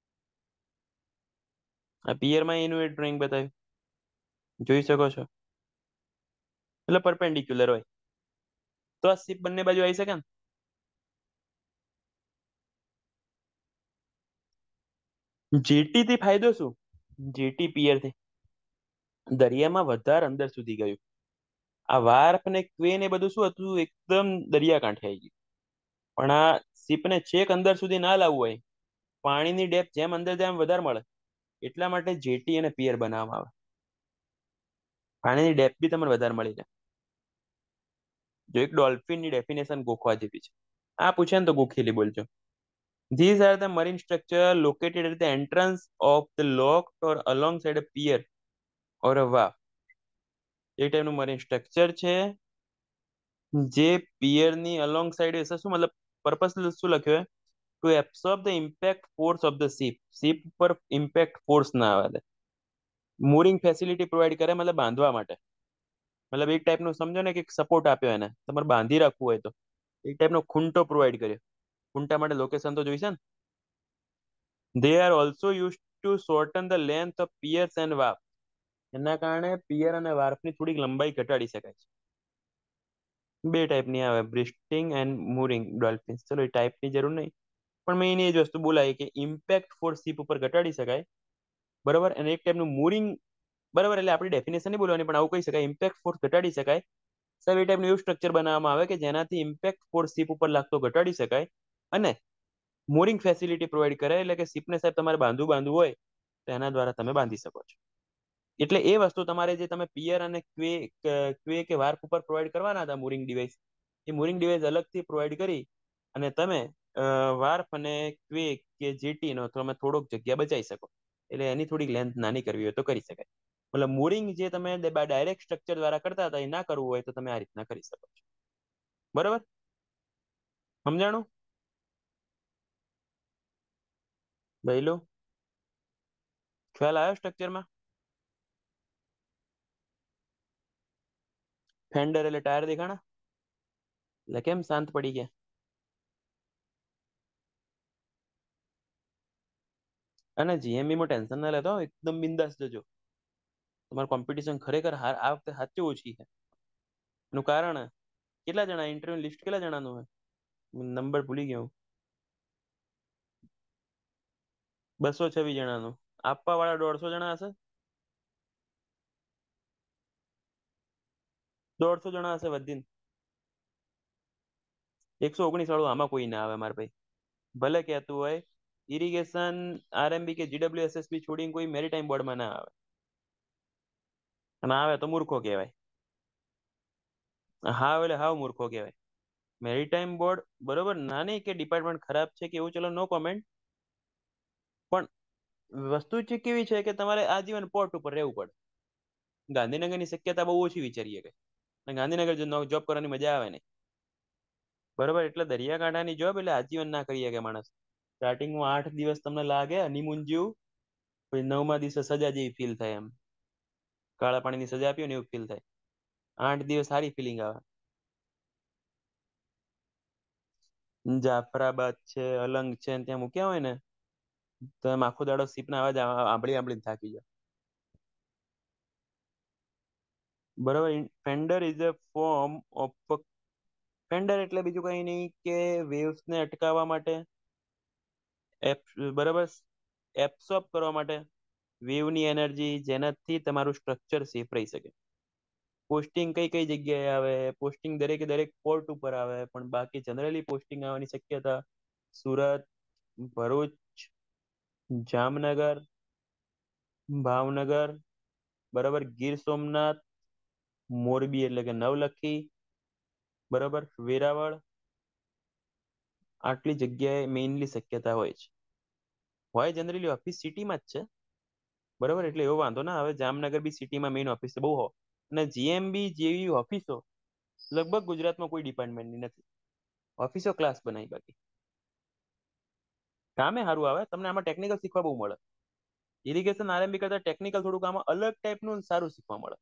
A: આ પિયર માં એન્યુએટ ડ્રોઈંગ બતાવ્યું, જોઈ શકો છો. એટલે પરપેન્ડિક્યુલર હોય તો આ શીપ બંને બાજુ આવી શકે ને. જેટી થી ફાયદો શું? જેટી પિયર થી દરિયામાં વધારે અંદર સુધી ગયું. આ વાર્પ ને ક્વેન એ બધું શું હતું? એકદમ દરિયાકાંઠે આવી ગયું. પણ આ શીપને છેક અંદર સુધી ના લાવવું હોય, પાણીની ડેપ્થ જેમ અંદર જાય એમ વધારે મળે, એટલા માટે જેટી અને પિયર બનાવવામાં આવે. પાણીની ડેપ્થ બી તમને વધારે મળી જાય. જો એક ડોલ્ફિનની ડેફિનેશન ગોખવા જેવી છે. આ પૂછે ને તો ગોખેલી બોલજો. These are the marine structure located at the entrance of the lock or alongside a pier or a wharf. એ ટાઈપનું મરીન સ્ટ્રક્ચર છે જે પિયર ની અલોંગ સાઈડ હશે. શું મતલબ પર્પસ શું લખ્યું? To absorb the impact force of the ship. Ship પર ઇમ્પેક્ટ ફોર્સ ના આવે. મૂરિંગ ફેસિલિટી પ્રોવાઈડ કરે, મતલબ બાંધવા માટે. મતલબ એક ટાઈપનું સમજો ને કે સપોર્ટ આપ્યો એને, તમારે બાંધી રાખવું હોય તો એક ટાઈપનો ખૂંટો પ્રોવાઈડ કર્યો. ખૂંટા માટે લોકેશન તો જોઈશે ને. They are also used to shorten the length of piers and wharf. એના કારણે પિયર અને વાર્ફની થોડીક લંબાઈ ઘટાડી શકાય છે. બે ટાઈપની આવે, બ્રિસ્ટિંગ એન્ડ મૂરિંગ ડોલ્ફિન્સ. ચલો એ ટાઈપની જરૂર નહીં, પણ મેં એની એ જ વસ્તુ બોલાય કે ઇમ્પેક્ટ ફોર્સ શીપ ઉપર ઘટાડી શકાય, બરાબર. અને એક ટાઈપનું મૂરિંગ, બરાબર, એટલે આપણી ડેફિનેશન નહીં બોલવાની, પણ આવું કહી શકાય ઇમ્પેક્ટ ફોર્સ ઘટાડી શકાય. સાહેબ એ ટાઈપનું એવું સ્ટ્રક્ચર બનાવવામાં આવે કે જેનાથી ઇમ્પેક્ટ ફોર્સ શીપ ઉપર લાગતો ઘટાડી શકાય, અને મોરિંગ ફેસિલિટી પ્રોવાઈડ કરે, એટલે કે શિપને સાહેબ તમારે બાંધવું બાંધવું હોય તો એના દ્વારા તમે બાંધી શકો છો. એટલે એ વસ્તુ તમારે જે તમે પિયર અને ક્વે ક્વે કે વાર્પ ઉપર પ્રોવાઈડ કરવાના હતા મોરિંગ ડિવાઇસ, એ મોરિંગ ડિવાઇસ અલગથી પ્રોવાઈડ કરી અને તમે વાર્પ અને ક્વે કે જેટી નો તમે થોડોક જગ્યા બચાવી શકો. એટલે એની થોડીક લેન્થ નાની કરવી હોય તો કરી શકાય. મતલબ મોરિંગ જે તમે ડાયરેક્ટ સ્ટ્રક્ચર દ્વારા કરતા હતા એ ના કરવું હોય તો તમે આ રીતના કરી શકો છો. બરાબર, સમજાણું ભાઈલો? ખ્યાલ આવ્યો સ્ટ્રક્ચરમાં? ફેન્ડર એટલે ટાયર દેખાણા? એટલે કેમ શાંત પડી ગયા? અને જીએમબી માં ટેન્શન ના લેતો, એકદમ બિંદાસ જજો. તમારું કોમ્પિટિશન ખરેખર હાર આ વખતે સાચી ઓછી છે. એનું કારણ કેટલા જણા ઇન્ટરવ્યુ લિસ્ટ કેટલા જણાનું હોય? નંબર ભૂલી ગયો. બસો છવ્વીસ જણાનું. આપવા વાળા દોઢસો જણા હશે. દોઢસો જણા હશે વધીને. એકસો ઓગણીસ વાળું આમાં કોઈ ના આવે મારા ભાઈ. ભલે કહેતું હોય ઇરિગેશન આરએમબી કે જીડબ્લ્યુએસએસબી છોડીને કોઈ મેરીટાઈમ બોર્ડમાં ના આવે. અને આવે તો મૂર્ખો કહેવાય. હા એટલે હાવ મૂર્ખો કહેવાય. મેરીટાઈમ બોર્ડ બરોબર ના નહીં કે ડિપાર્ટમેન્ટ ખરાબ છે કે એવું, ચલો નો કોમેન્ટ. પણ વસ્તુ છે કેવી છે કે તમારે આજીવન પોર્ટ ઉપર રહેવું પડે. ગાંધીનગરની શક્યતા બહુ ઓછી વિચારીએ કે ગાંધીનગર જોબ કરવાની મજા આવે ને. બરોબર, એટલે દરિયાકાંઠાની જોબ એટલે આજીવન ના કરીએ કે માણસ. સ્ટાર્ટિંગમાં આઠ દિવસ તમને લાગે હનીમૂન જેવું, પછી નવમા દિવસે સજા જેવી ફીલ થાય. એમ કાળા પાણીની સજા આપી હોય ને એવું ફીલ થાય. આઠ દિવસ સારી ફિલિંગ આવે. જાફરાબાદ છે, અલંગ છે, ત્યાં મૂક્યા હોય ને તો એમ આખો દાડો સીપ ના અવાજ આંભળી આંભળી થાકી જાય. બરોબર. Fender is a form of fender એટલે બીજું કઈ નહી કે વેવ્સ ને અટકાવવા માટે, બરાબર, એબ્સોર્બ કરવા માટે વેવની એનર્જી, જેનાથી તમારું સ્ટ્રક્ચર સેફ રહી શકે. પોસ્ટિંગ કઈ કઈ જગ્યાએ આવે? પોસ્ટિંગ દરેકે દરેક પોર્ટ ઉપર આવે, પણ બાકી જનરલી પોસ્ટિંગ આવવાની શક્યતા સુરત, ભરૂચ, જામનગર, ભાવનગર, બરાબર, ગીર સોમનાથ, મોરબી એટલે કે નવલખી, બરોબર, વેરાવળ, આટલી જગ્યાએ મેઇનલી શક્યતા હોય છે. હોય જનરલી ઓફિસ સિટીમાં જ છે. બરોબર, એટલે એવો વાંધો ના હવે. જામનગર બી સિટીમાં મેઈન ઓફિસ બહુ હો, અને જીએમબી જેવી ઓફિસો લગભગ ગુજરાતમાં કોઈ ડિપાર્ટમેન્ટની નથી. ઓફિસો ક્લાસ બનાવી. બાકી કામે સારું આવે તમને. આમાં ટેકનિકલ શીખવા બહુ મળે. ઇરિગેશન આરએમબી કરતા ટેકનિકલ થોડુંક આમાં અલગ ટાઈપનું સારું શીખવા મળે.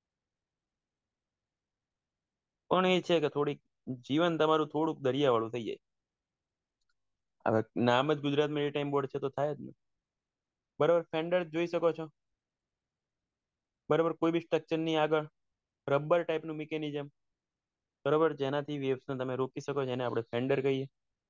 A: પણ એ છે કે થોડીક જીવન તમારું થોડુંક દરિયા વાળું થઈ જાય. હવે નામ જ ગુજરાત મેરીટાઈમ બોર્ડ છે તો થાય જ ને. બરોબર. ફેન્ડર જોઈ શકો છો. બરોબર, કોઈ બી સ્ટ્રક્ચર ની આગળ રબર ટાઈપનું મિકેનિઝમ, બરોબર, જેનાથી વેવ્સને તમે રોકી શકો, જેને આપણે ફેન્ડર કહીએ.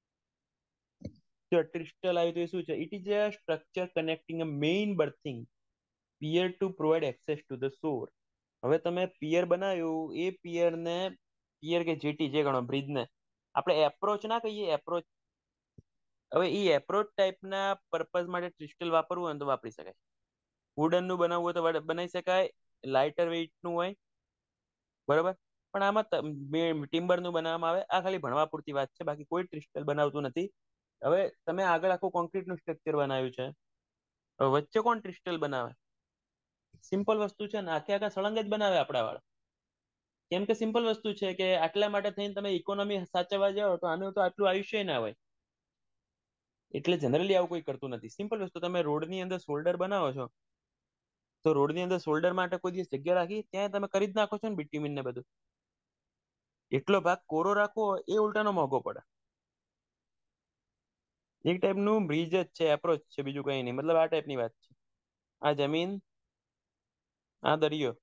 A: ક્રિસ્ટલ આવ્યું તો એ શું છે? It is a structure connecting a main berthing pier to provide access to the shore. હવે તમે પિયર બનાવ્યું, એ પિયર ને પિયર કે જેટી જે ગણો બ્રિજ ને આપણે એપ્રોચ ના કહીએ? એપ્રોચ. હવે એ એપ્રોચ ટાઈપના પર્પઝ માટે ક્રિસ્ટલ વાપરવું હોય તો વાપરી શકાય. વુડન નું બનાવવું હોય તો બનાવી શકાય. લાઇટર વેઇટ નું હોય, બરોબર. પણ આમાં ટિમ્બર નું બનાવવામાં આવે. આ ખાલી ભણવા પૂરતી વાત છે, બાકી કોઈ ક્રિસ્ટલ બનાવતું નથી. હવે તમે આગળ આખું કોન્ક્રીટ નું સ્ટ્રક્ચર બનાવ્યું છે, વચ્ચે કોણ ક્રિસ્ટલ બનાવે? સિમ્પલ વસ્તુ છે ને, આખે આખા સળંગ જ બનાવે આપણા વાળા. કેમ કે સિમ્પલ વસ્તુ છે કે આટલા માટે થઈને તમે ઇકોનોમી સાચવવા જાવ તો આનું તો આટલું આયુષ્ય ના હોય. એટલે જનરલી આવું કોઈ કરતું નથી. સિમ્પલ વસ્તુ, તમે રોડની અંદર શોલ્ડર બનાવો છો તો રોડની અંદર શોલ્ડર માટે કોઈ દિવસ જગ્યા રાખી? ત્યાં તમે કરી જ નાખો છો ને બિટ્યુમિન ને બધું. એટલો ભાગ કોરો રાખવો એ ઉલટાનો મોંઘો પડે. એક ટાઈપનું બ્રિજ જ છે, એપ્રોચ છે, બીજું કઈ નહીં. મતલબ આ ટાઈપની વાત છે. આ જમીન, આ દરિયો,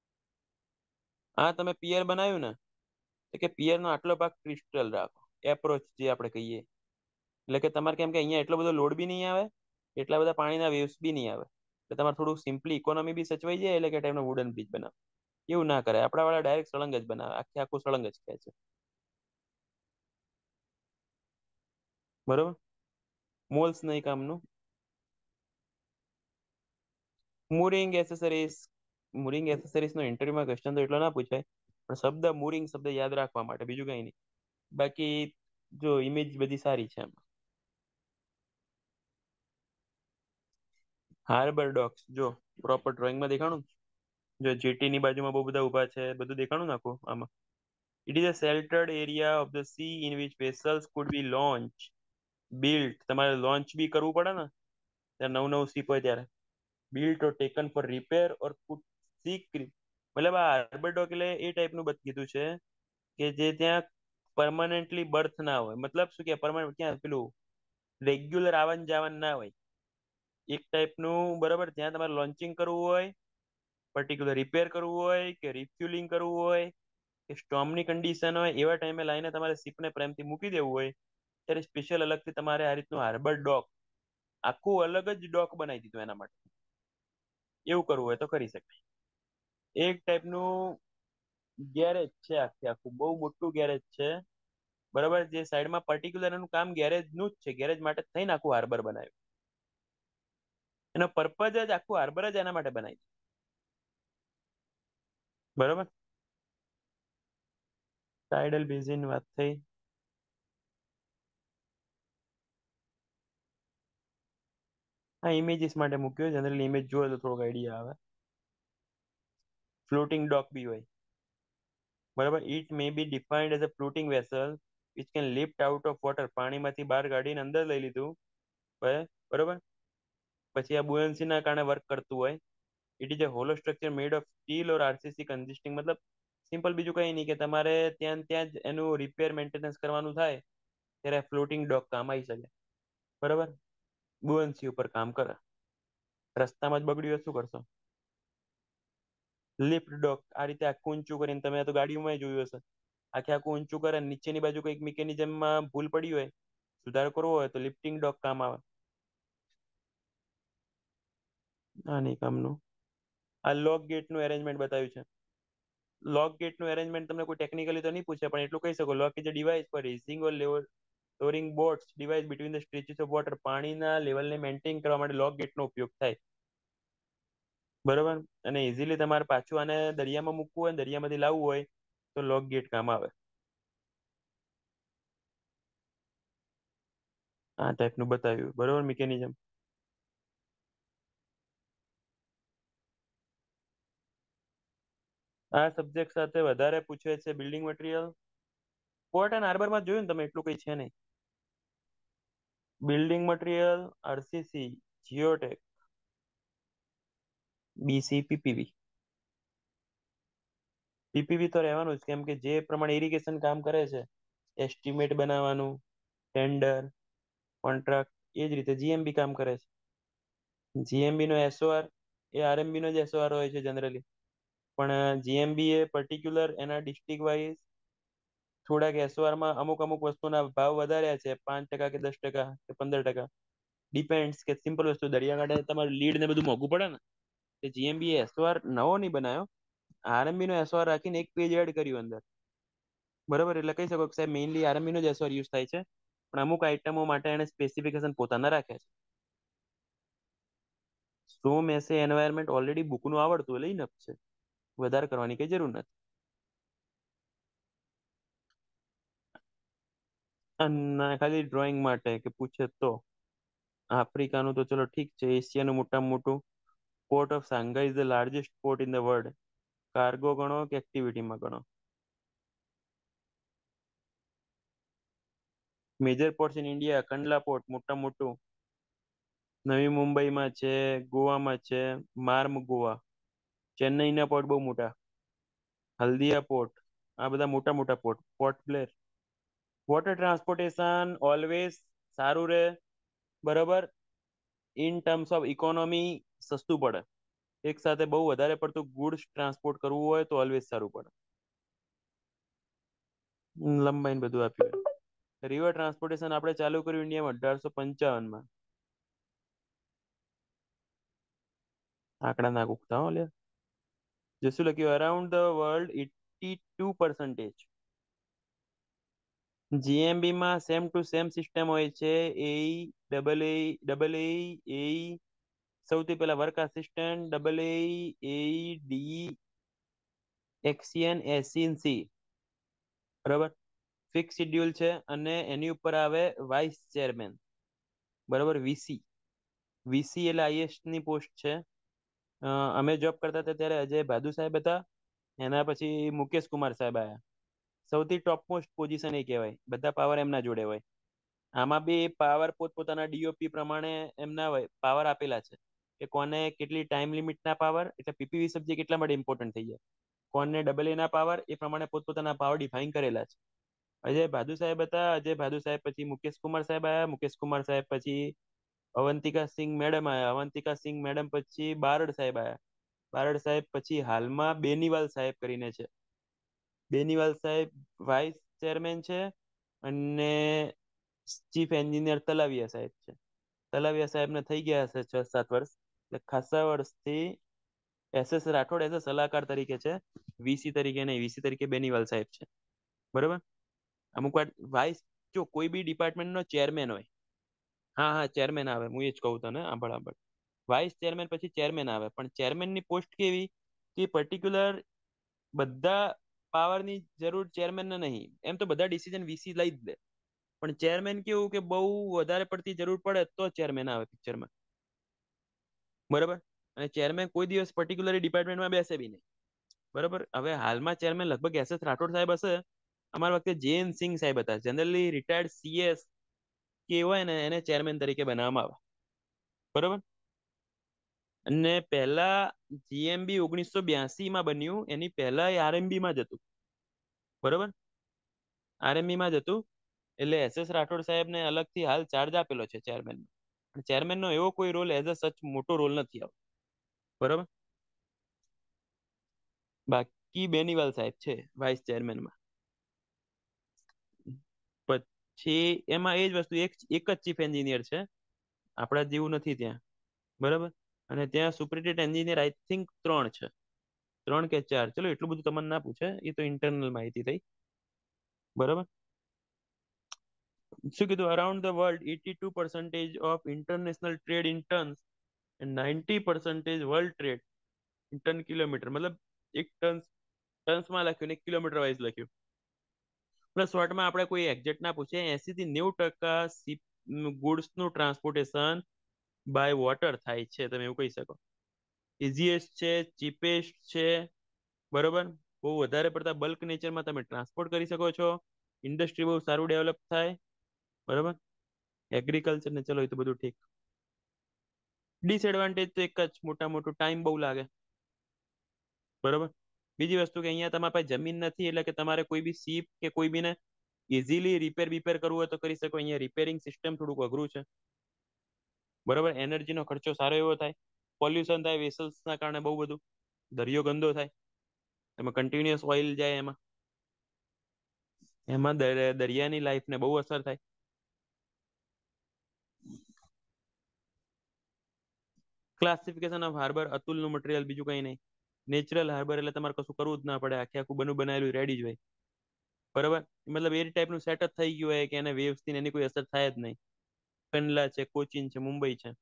A: આ તમે પિયર બનાવ્યું ને, તો કે પિયર નો આટલો ભાગ ક્રિસ્ટલ રાખો. એપ્રોચ જે આપણે કહીએ. એટલે કે તમારે કેમ કે અહીંયા એટલો બધો લોડ બી નહીં આવે, એટલા બધા પાણીના વેવ્સ બી નહીં આવે. એટલે તમારે થોડું સિમ્પલી ઇકોનોમી બી સચવાઈ જાય. એટલે કે ટાઈપનો વુડન બ્રિજ બનાવે. એવું ના કરે આપણા વાળા. ડાયરેક્ટ સળંગ જ બનાવે. આખે આખું સળંગ જ કહે છે. બરોબર. મોલ્સ નહીં કામનું. Mooring accessories. મુરિંગ એસેસરીઝ નો ઇન્ટરવ્યુમાં ક્વેશ્ચન તો એટલો ના પૂછાય, પણ શબ્દ મુરિંગ શબ્દ યાદ રાખવા માટે, બીજું કઈ નહીં. બાકી જો ઇમેજ બધી સારી છે એમ. હાર્બર ડોક્સ જો પ્રોપર ડ્રોઈંગમાં દેખાણું. જો જેટી ની બાજુમાં બહુ બધા ઉભા છે, બધું દેખાણું નાખું આમાં. It is a sheltered area of the sea in which vessels could be launch built. તમારે લોન્ચ બી કરવું પડે ને ત્યારે નવું નવું સીપ હોય ત્યારે. Built or taken for repair or put sea મતલબ આ હાર્બર ડોક એટલે એ ટાઈપનું બત કીધું છે કે જે ત્યાં પરમાનન્ટલી બર્થ ના હોય. મતલબ શું કે પરમાનન્ટ ક્યાં પેલું રેગ્યુલર આવન જાવન ના હોય. એક ટાઈપનું, બરાબર, જ્યાં તમારે લોન્ચિંગ કરવું હોય પર્ટિક્યુલર રિપેર કરવું હોય કે રિફ્યુલિંગ કરવું હોય કે સ્ટોર્મની કન્ડિશન હોય, એવા ટાઈમે લાઈને તમારે શિપને પ્રેમથી મૂકી દેવું હોય, ત્યારે સ્પેશિયલ અલગથી તમારે આ રીતનું હાર્બર ડોક, આખું અલગ જ ડોક બનાવી દીધું એના માટે. એવું કરવું હોય તો કરી શકાય. એક ટાઈપનું ગેરેજ છે, આખે આખું બહુ મોટું ગેરેજ છે, બરાબર, જે સાઈડમાં પર્ટિક્યુલર એનું કામ ગેરેજ નું જ છે, ગેરેજ માટે થઈને આખું હાર્બર બનાવ્યું. એનો પર્પઝ જ આખું હાર્બર જ એના માટે બનાવી, બરાબર. ટાઇડલ બેઝિન વાત થઈ. હા, ઇમેજીસ માટે મૂક્યો, જનરલી ઇમેજ જોવે તો થોડોક આઈડિયા આવે. ફ્લોટિંગ ડોક બી હોય, બરાબર. It may be defined as a floating vessel which can lift out of water, પાણીમાંથી બહાર કાઢીને અંદર લઈ લીધું, બરાબર. પછી આ buoyancy ના કારણે વર્ક કરતું હોય. It is a hollow structure made of steel or RCC consisting, મતલબ સિમ્પલ બીજું કઈ નહીં કે તમારે ત્યાં ને ત્યાં જ એનું રિપેર મેન્ટેનન્સ કરવાનું થાય, ત્યારે ફ્લોટિંગ ડોક કામ આવી શકે, બરાબર. buoyancy ઉપર કામ કરે. રસ્તામાં જ બગડ્યું હોય શું કરશો? લિફ્ટ ડોક આ રીતે આખું ઊંચું કરીને, તમે તો ગાડીઓમાં જોયું હશે, આખે આખું ઊંચું કરે, નીચેની બાજુ કઈક મિકેનિઝમમાં ભૂલ પડી હોય, સુધારો કરવો હોય તો લિફ્ટિંગ ડોક કામ આવે. આ નહીં કામનું. આ લોક ગેટ નું અરેન્જમેન્ટ બતાવ્યું છે. લોક ગેટ નું અરેન્જમેન્ટ તમને કોઈ ટેકનિકલી તો નહીં પૂછે, પણ એટલું કહી શકો, lock is a device for raising or lowering boats device between the stretches of water, પાણીના લેવલને મેન્ટેન કરવા માટે લોક ગેટનો ઉપયોગ થાય, બરોબર. અને ઇઝીલી તમારે પાછું આને દરિયામાં મૂકવું હોય, દરિયામાંથી લાવવું હોય તો લોક ગેટ કામ આવે. આ ટાઈપનું બતાવ્યું, બરોબર, મિકેનિઝમ. આ સબ્જેક્ટ સાથે વધારે પૂછે છે બિલ્ડિંગ મટીરિયલ. પોર્ટ એન્ડ હાર્બરમાં જોયું ને તમે, એટલું કઈ છે નહીં. Building material, RCC, geotech, BC, PPV. PPV તો રહેવાનું જ, કેમ કે જે પ્રમાણે ઇરિગેશન કામ કરે છે, એસ્ટિમેટ બનાવવાનું, ટેન્ડર, કોન્ટ્રાક્ટ, એ જ રીતે જીએમબી કામ કરે છે. જીએમબી નો એસઓઆર એ આરએમબી નો જ એસઓઆર હોય છે જનરલી, પણ જીએમબી એ પર્ટિક્યુલર એના ડિસ્ટ્રિક્ટ વાઇઝ થોડાક એસઓઆર માં અમુક અમુક વસ્તુના ભાવ વધાર્યા છે, પાંચ ટકા કે દસ ટકા કે પંદર ટકા, ડિપેન્ડ્સ. કે સિમ્પલ વસ્તુ, દરિયાકાંઠે તમારું લીડ ને બધું મોંઘું પડે ને, એ જીએમબી એસઓઆર નવો નહીં બનાવ્યો, આરએમબી નો એસઓઆર રાખીને એક પેજ એડ કર્યું અંદર, બરોબર. એટલે કહી શકો કે સાહેબ મેઇનલી આરએમબી નો જ એસઓઆર યુઝ થાય છે, પણ અમુક આઇટમો માટે એને સ્પેસિફિકેશન પોતાના રાખ્યા છે. સો મેસે એન્વાયરમેન્ટ ઓલરેડી બુકનું આવડતું એટલે ઇનફ છે, વધારે કરવાની કઈ જરૂર નથી. અને ખાલી ડ્રોઈંગ માટે કે પૂછે તો. આફ્રિકાનું તો ચલો ઠીક છે, એશિયાનું મોટામાં મોટું port of Shanghai is the largest port in the world, cargo ગણો કે એક્ટિવિટીમાં ગણો. Major ports in India, Kandla port મોટા મોટું, નવી મુંબઈમાં છે, ગોવામાં છે, માર્મ ગોવા, ચેન્નઈના પોર્ટ બહુ મોટા, હલ્દિયા પોર્ટ, આ બધા મોટા મોટા port, Port Blair. Water transportation always સારું રહે, બરાબર. ઇન ટર્મ્સ ઓફ ઇકોનોમી સસ્તું પડે. એક સાથે બહુ વધારે પડતું ગુડ્સ ટ્રાન્સપોર્ટ કરવું હોય તો ઓલવેઝ સારું પડે. લંબાઈને બધું આપ્યું. રિવર ટ્રાન્સપોર્ટેશન આપણે ચાલુ કર્યું ઇન્ડિયામાં અઢારસો પંચાવનમાં. આંકડા ના ગુકતા હો લે. જે શું લખ્યું, around the world eighty two percentage. GMB માં સેમ ટુ સેમ સિસ્ટમ હોય છે, એ ડબલ એ ડબલ એ એ સૌથી પહેલા work assistant, double A A D, એક્સિયન, એસિયન સી, બરાબર. ફિક્સ શિડ્યુલ છે, અને એની ઉપર આવે વાઇસ ચેરમેન, બરાબર, વીસી. વીસી એટલે હાઈએસ્ટ ની પોસ્ટ છે. અ, અમે જોબ કરતા હતા ત્યારે અજય ભાદુ સાહેબ હતા, એના પછી મુકેશ કુમાર સાહેબ આવ્યા. સૌથી ટોપ મોસ્ટ પોઝિશન એ કહેવાય, બધા પાવર એમના જોડે હોય. આમાં બી પાવર પોતપોતાના ડીઓપી પ્રમાણે એમના હોય, પાવર આપેલા છે કે કોને કેટલી ટાઈમ લિમિટ ના પાવર, એટલે પીપીવી સબ્જેક્ટ એટલા માટે ઇમ્પોર્ટન્ટ થઈ જાય. કોને ડબલ એ ના પાવર, એ પ્રમાણે પોતપોતાના પાવર ડિફાઈન કરેલા છે. અજય ભાદુ સાહેબ હતા, અજય ભાદુ સાહેબ પછી મુકેશ કુમાર સાહેબ આયા, મુકેશ કુમાર સાહેબ પછી અવંતિકા સિંહ મેડમ આયા, અવંતિકા સિંહ મેડમ પછી બારડ સાહેબ આયા, બારડ સાહેબ પછી હાલમાં બેનીવાલ સાહેબ કરીને છે. બેનીવાલ સાહેબ વાઇસ ચેરમેન છે, અને ચીફ એન્જિનિયર તલાવિયા સાહેબ છે. તલાવિયા સાહેબને થઈ ગયા હશે છ સાત વર્ષ, એટલે ખાસા વર્ષથી S S Rathod as a સલાહકાર તરીકે છે. વીસી તરીકે નહીં, વીસી તરીકે બેનીવાલ સાહેબ છે. બરોબર. અમુક વાર વાઇસ, જો કોઈ બી ડિપાર્ટમેન્ટ નો ચેરમેન હોય, હા હા ચેરમેન આવે, હું એ જ કહું તને, આંભળ આંભળ. વાઇસ ચેરમેન પછી ચેરમેન આવે, પણ ચેરમેનની પોસ્ટ કેવી કે પર્ટિક્યુલર બધા પાવરની જરૂર ચેરમેનને નહીં. એમ તો બધા ડિસિઝન વીસી લઈ જ લે, પણ ચેરમેન કેવું કે બહુ વધારે પડતી જરૂર પડે તો ચેરમેન આવે પિક્ચરમાં. બરાબર. અને ચેરમેન કોઈ દિવસ પર્ટિક્યુલર ડિપાર્ટમેન્ટમાં બેસે બી નહીં. બરાબર. હવે હાલમાં ચેરમેન લગભગ એસ એસ રાઠોડ સાહેબ હશે. અમારા વખતે જેએન સિંઘ સાહેબ હતા, જનરલી રિટાયર્ડ સીએસ કે હોય ને એને ચેરમેન તરીકે બનાવવામાં આવે. બરાબર. અને પહેલા જીએમબી ઓગણીસો બ્યાસી માં બન્યું, એની પહેલા આરએમબી માં જ હતું. બરોબર. આરએમબી માં જ હતું. એટલે એસ એસ રાઠોડ સાહેબને અલગથી હાલ ચાર્જ આપેલો છે ચેરમેન. ચેરમેન નો એવો કોઈ રોલ એઝ અ સચ મોટો રોલ નથી આવતો. બરોબર. બાકી બેનીવાલ સાહેબ છે વાઇસ ચેરમેનમાં. પછી એમાં એ જ વસ્તુ, એક એક જ ચીફ એન્જિનિયર છે, આપણા જેવું નથી ત્યાં. બરાબર. અને ત્યાં સુપરિટેન્ડન્ટ એન્જિનિયર આઈ થિંક ત્રણ છે, ત્રણ કે ચાર. ચલો એટલું બધું તમને ના પૂછે, એ તો ઇન્ટરનલ માહિતી થઈ. બરાબર. શું કીધું? Around the world eighty two percentage of international trade in tons and ninety percentage world trade in ton kilometre. મતલબ એક ટન ટન્સમાં લખ્યું ને એક કિલોમીટર વાઇઝ લખ્યું. પ્લસ શોર્ટમાં આપણે કોઈ એક્ઝેક્ટ ના પૂછે, એસી થી નેવું ટકા ગુડ્સ નું ટ્રાન્સપોર્ટેશન બાય વોટર થાય છે, તમે એવું કહી શકો. ઇઝીએસ્ટ છે, ચીપેસ્ટ છે. બરોબર. બહુ વધારે પડતા બલ્ક નેચરમાં તમે ટ્રાન્સપોર્ટ કરી શકો છો. ઇન્ડસ્ટ્રી બહુ સારું ડેવલપ થાય. બરોબર. એગ્રીકલ્ચર ને ચલો એ તો બધું ઠીક. ડિસએડવાન્ટેજ તો એક જ, મોટા મોટું ટાઈમ બહુ લાગે. બરોબર. બીજી વસ્તુ કે અહીંયા તમારી પાસે જમીન નથી, એટલે કે તમારે કોઈ બી સીપ કે કોઈ બીને ઇઝીલી રિપેર બિપેર કરવું હોય તો કરી શકો. અહીંયા રિપેરિંગ સિસ્ટમ થોડુંક અઘરું છે. બરોબર. એનર્જીનો ખર્ચો સારો એવો થાય, પોલ્યુશન થાય વેસલ્સ ના કારણે બહુ બધું, દરિયો ગંદો થાય, એમાં કન્ટિન્યુઅસ ઓઇલ જાય, એમાં એમાં દરિયાની લાઈફને બહુ અસર થાય. ક્લાસિફિકેશન ઓફ હાર્બર, અતુલનું મટીરિયલ, બીજું કઈ નહીં. નેચરલ હાર્બર એટલે તમારે કશું કરવું જ ના પડે, આખે આખું બનું બનાવેલું રેડી જ હોય. બરાબર. મતલબ એ ટાઈપનું સેટઅપ થઈ ગયું હોય કે એને વેવ્સ થી એની કોઈ અસર થાય જ નહીં. કંડલા છે, કોચીન છે, મુંબઈ છે.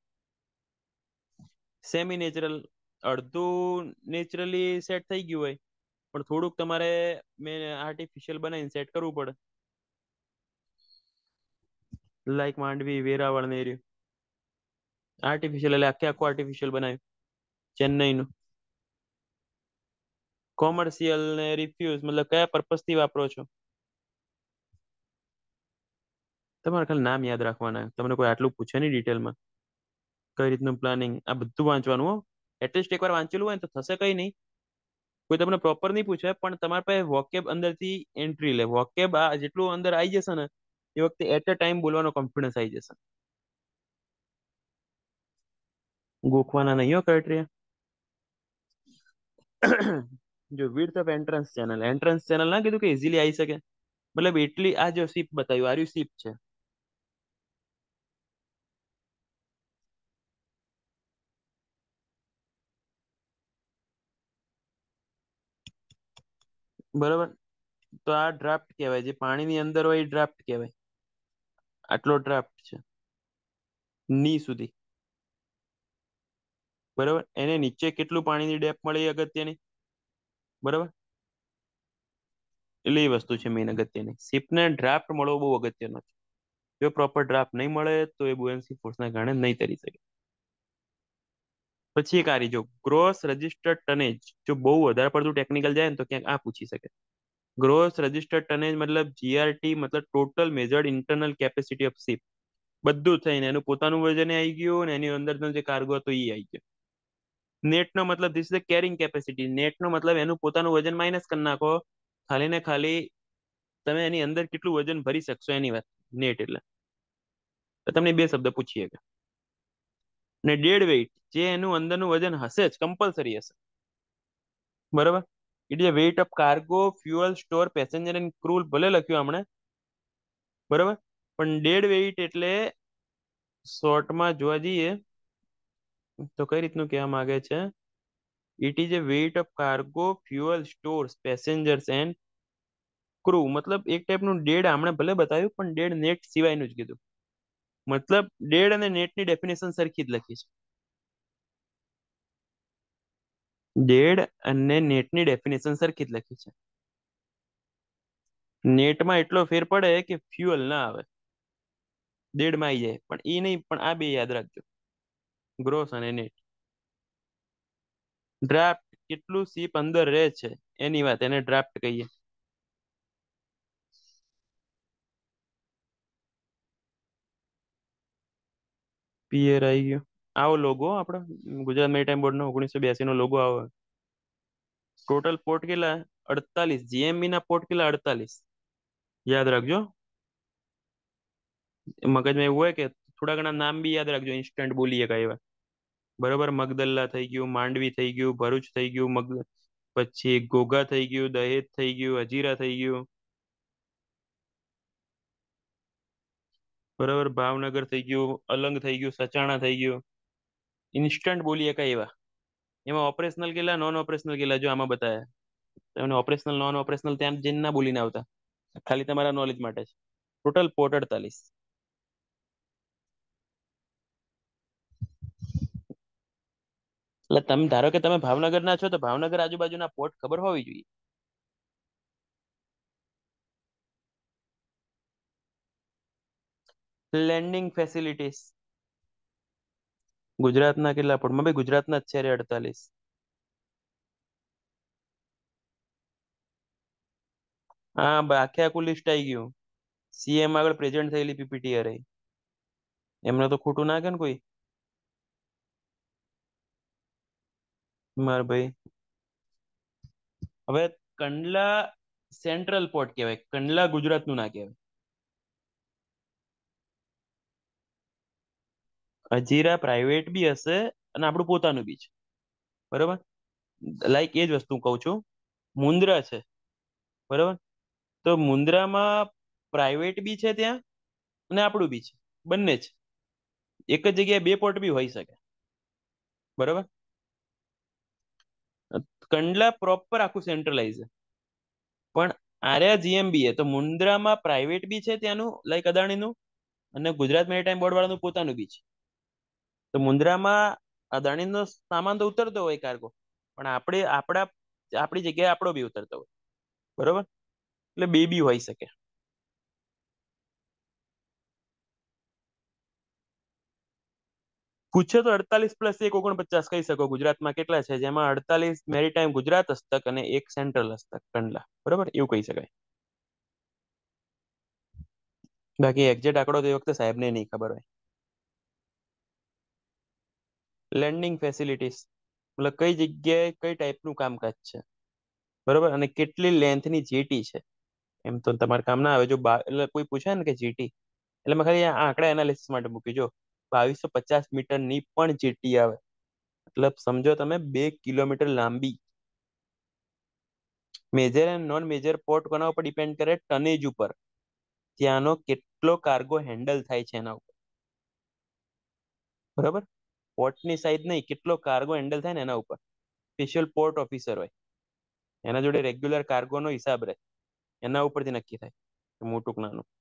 A: સેમી નેચરલ, અડધું નેચરલી સેટ થઈ ગયું હોય, પણ થોડુંક તમારે મેં આર્ટિફિશિયલ બનાવીને સેટ કરવું પડે. લાઈક માંડવી, વેરાવળ ને એરિયો આર્ટિફિશિયલ, એટલે આખે આખું આર્ટિફિશિયલ બનાવ્યું. ચેન્નઈનું કોમર્શિયલ ને રિફ્યુઝ, મતલબ કયા પર્પસ થી વાપરો છો? તમારે ખાલી નામ યાદ રાખવાના, તમને કોઈ આટલું પૂછે નહીં ડિટેલમાં. કઈ રીતનું પ્લાનિંગ, આ બધું વાંચવાનું હો. એટલીસ્ટ એકવાર વાંચેલું હોય ને તો થશે કઈ નહીં. કોઈ તમને પ્રોપર નહીં પૂછે, પણ તમારા પાસે વોકેબ અંદરથી એન્ટ્રી લે. વોકેબ આ જેટલું અંદર આવી જશે ને, એ વખતે એટ અ ટાઈમ બોલવાનો કોન્ફિડન્સ આવી જશે. ગોખવાના નહીં હો ક્રાઇટેરિયા. જો width of entrance channel, entrance channel ના કીધું કે ઇઝીલી આવી શકે. મતલબ એટલી, આ જો સીપ બતાવ્યું, આર્યુ સીપ છે. બરોબર. તો આ ડ્રાફ્ટ કહેવાય, જે પાણીની અંદર હોય એ ડ્રાફ્ટ કહેવાય. આટલો ડ્રાફ્ટ છે ની સુધી. બરાબર. એને નીચે કેટલું પાણીની ડેપ મળે એ અગત્યની. બરાબર. એટલે એ વસ્તુ છે મેઇન અગત્યની. શિપને ડ્રાફ્ટ મળવો બહુ અગત્યનો છે. જો પ્રોપર ડ્રાફ્ટ નહીં મળે તો એ બુયન્સી ફોર્સના કારણે નહીં તરી શકે. પછી એક આ રહી, જો ગ્રોસ રજિસ્ટર્ડ ટનેજ, જો બહુ વધારે પડતું ટેકનિકલ જાય ને તો ક્યાંક આ પૂછી શકે. ગ્રોસ રજિસ્ટર્ડ ટનેજ મતલબ જીઆરટી, મતલબ total measured internal capacity of ship. બધું થઈને એનું પોતાનું વજન આવી ગયું ને એની અંદરનો જે કાર્ગો હતો એ આવી ગયો. નેટ નો મતલબ this is carrying capacity. Net નો મતલબ એનું પોતાનું વજન માઇનસ કરી નાખો, ખાલી ને ખાલી તમે એની અંદર કેટલું વજન ભરી શકશો એની વાત. નેટ એટલે તો તમને બે શબ્દ પૂછીએ. ને ડેડ વેઇટ, જે એનું અંદરનું વજન હશે જ, કમ્પલસરી હશે. બરાબર. It is weight of cargo fuel store passenger and crew ભલે લખ્યું હમણાં, બરાબર, પણ ડેડ વેઇટ એટલે શોર્ટમાં જોવા જઈએ તો કઈ રીતનું કહેવા માંગે છે, it is a weight of cargo fuel stores passengers and crew, મતલબ એક ટાઈપનું ડેડ આમણે ભલે બતાવ્યું પણ ડેડ નેટ સિવાયનું જ કીધું. મતલબ ડેડ અને નેટની ડેફિનેશન સરખી જ લખી છે. ડેડ અને નેટની ડેફિનેશન સરખી જ લખી છે. નેટમાં એટલો ફેર પડે કે ફ્યુઅલ ના આવે, ડેડમાં આવી જાય, પણ એ નહીં, પણ આ બે યાદ રાખજો, ગ્રોસ અને નેટ. ડ્રાફ્ટ કેટલું સીપ અંદર રહે છે એની વાત, એને ડ્રાફ્ટ કહીએ. પીએર આવી ગયો. આવો લોગો આપણો ગુજરાત મેરીટાઈમ બોર્ડ નો ઓગણીસો બ્યાસી નો લોગો આવે. ટોટલ પોર્ટ કેટલા? અડતાલીસ. જીએમબી ના પોર્ટ કેટલા? અડતાલીસ. યાદ રાખજો. મગજમાં એવું હોય કે થોડા ઘણા નામ બી યાદ રાખજો, ઇન્સ્ટન્ટ બોલીએ કાંઈ એવા. બરોબર, મગદલ્લા થઈ ગયું, માંડવી થઈ ગયું, ભરૂચ થઈ ગયું, મગ પછી ઘોઘા થઈ ગયું, દહેજ થઈ ગયું, હજીરા થઈ ગયું, બરાબર, ભાવનગર થઈ ગયું, અલંગ થઈ ગયું, સચાણા થઈ ગયું. ઇન્સ્ટન્ટ બોલીએ કાંઈ એવા. એમાં ઓપરેશનલ કેટલા, નોન ઓપરેશનલ કેટલા, જો આમાં બતાયા. તમને ઓપરેશનલ નોન ઓપરેશનલ ત્યાં જઈને ના બોલીને આવતા, ખાલી તમારા નોલેજ માટે છે. ટોટલ પોર્ટ અડતાલીસ. એટલે તમે ધારો કે તમે ભાવનગર ના છો તો ભાવનગર આજુબાજુના પોર્ટ ખબર હોવી જોઈએ. લેન્ડિંગ ફેસિલિટીસ ગુજરાતના કેટલા પોર્ટમાં? ભાઈ ગુજરાતના જ છે રે અડતાલીસ. હા ભાઈ, આખે આખું લિસ્ટ આવી ગયું. સીએમ આગળ પ્રેઝન્ટ થયેલી પીપીટી અરે, એમને તો ખોટું ના કે ને કોઈ. માર ભાઈ, હવે કંડલા સેન્ટ્રલ પોર્ટ કહેવાય, કંડલા ગુજરાતનું ના કહેવાય. હજીરા પ્રાઇવેટ બી હશે અને આપણું પોતાનું બી છે, બરોબર. લાઈક એ જ વસ્તુ કહું છું. મુન્દ્રા છે, બરોબર, તો મુન્દ્રામાં પ્રાઇવેટ બી છે ત્યાં અને આપણું બી છે, બંને છે. એક જ જગ્યાએ બે પોર્ટ બી હોઈ શકે, બરોબર. કંડલા પ્રોપર આખું સેન્ટ્રલાઇઝ છે, પણ આર્યા જીએમબી એ તો મુન્દ્રામાં પ્રાઇવેટ બી છે ત્યાંનું, લાઈક અદાણીનું, અને ગુજરાત મેરીટાઈમ બોર્ડ વાળાનું પોતાનું બી છે. તો મુન્દ્રામાં અદાણીનો સામાન તો ઉતરતો હોય કાર્ગો, પણ આપણે આપણા આપણી જગ્યાએ આપણો બી ઉતરતો હોય, બરોબર. એટલે બે બી હોઈ શકે. પૂછે તો અડતાલીસ પ્લસ એક ઓગણપચાસ કહી શકો ગુજરાતમાં કેટલા છે, જેમાં અડતાલીસ મેરીટાઈમ ગુજરાત હસ્તક અને એક સેન્ટ્રલ હસ્તક કંડલા, બરોબર, એવું કહી શકાય. બાકી એક્ઝેક્ટ આંકડો તો એ વખતે સાહેબને નહીં ખબર હોય. લેન્ડિંગ ફેસિલિટીસ મતલબ કઈ જગ્યાએ કઈ ટાઈપનું કામકાજ છે, બરોબર, અને કેટલી લેન્થની જેટી છે. એમ તો તમારે કામ ના આવે જો બા એટલે કોઈ પૂછે ને કે જેટી, એટલે મેં ખાલી આ આંકડા એનાલિસિસ માટે મૂકી. જો બાવીસો પચાસ મીટરની પણ જેટી આવે, મતલબ સમજો તમે બે કિલોમીટર લાંબી. Major and non major port કોના ઉપર ડિપેન્ડ કરે? ટનેજ ઉપર. ત્યાંનો કેટલો કાર્ગો હેન્ડલ થાય છે એના ઉપર, બરાબર. પોર્ટની સાઈઝ નહીં, કેટલો કાર્ગો હેન્ડલ થાય ને એના ઉપર. સ્પેશિયલ પોર્ટ ઓફિસર હોય, એના જોડે રેગ્યુલર કાર્ગોનો હિસાબ રહે, એના ઉપરથી નક્કી થાય મોટું કે નાનું.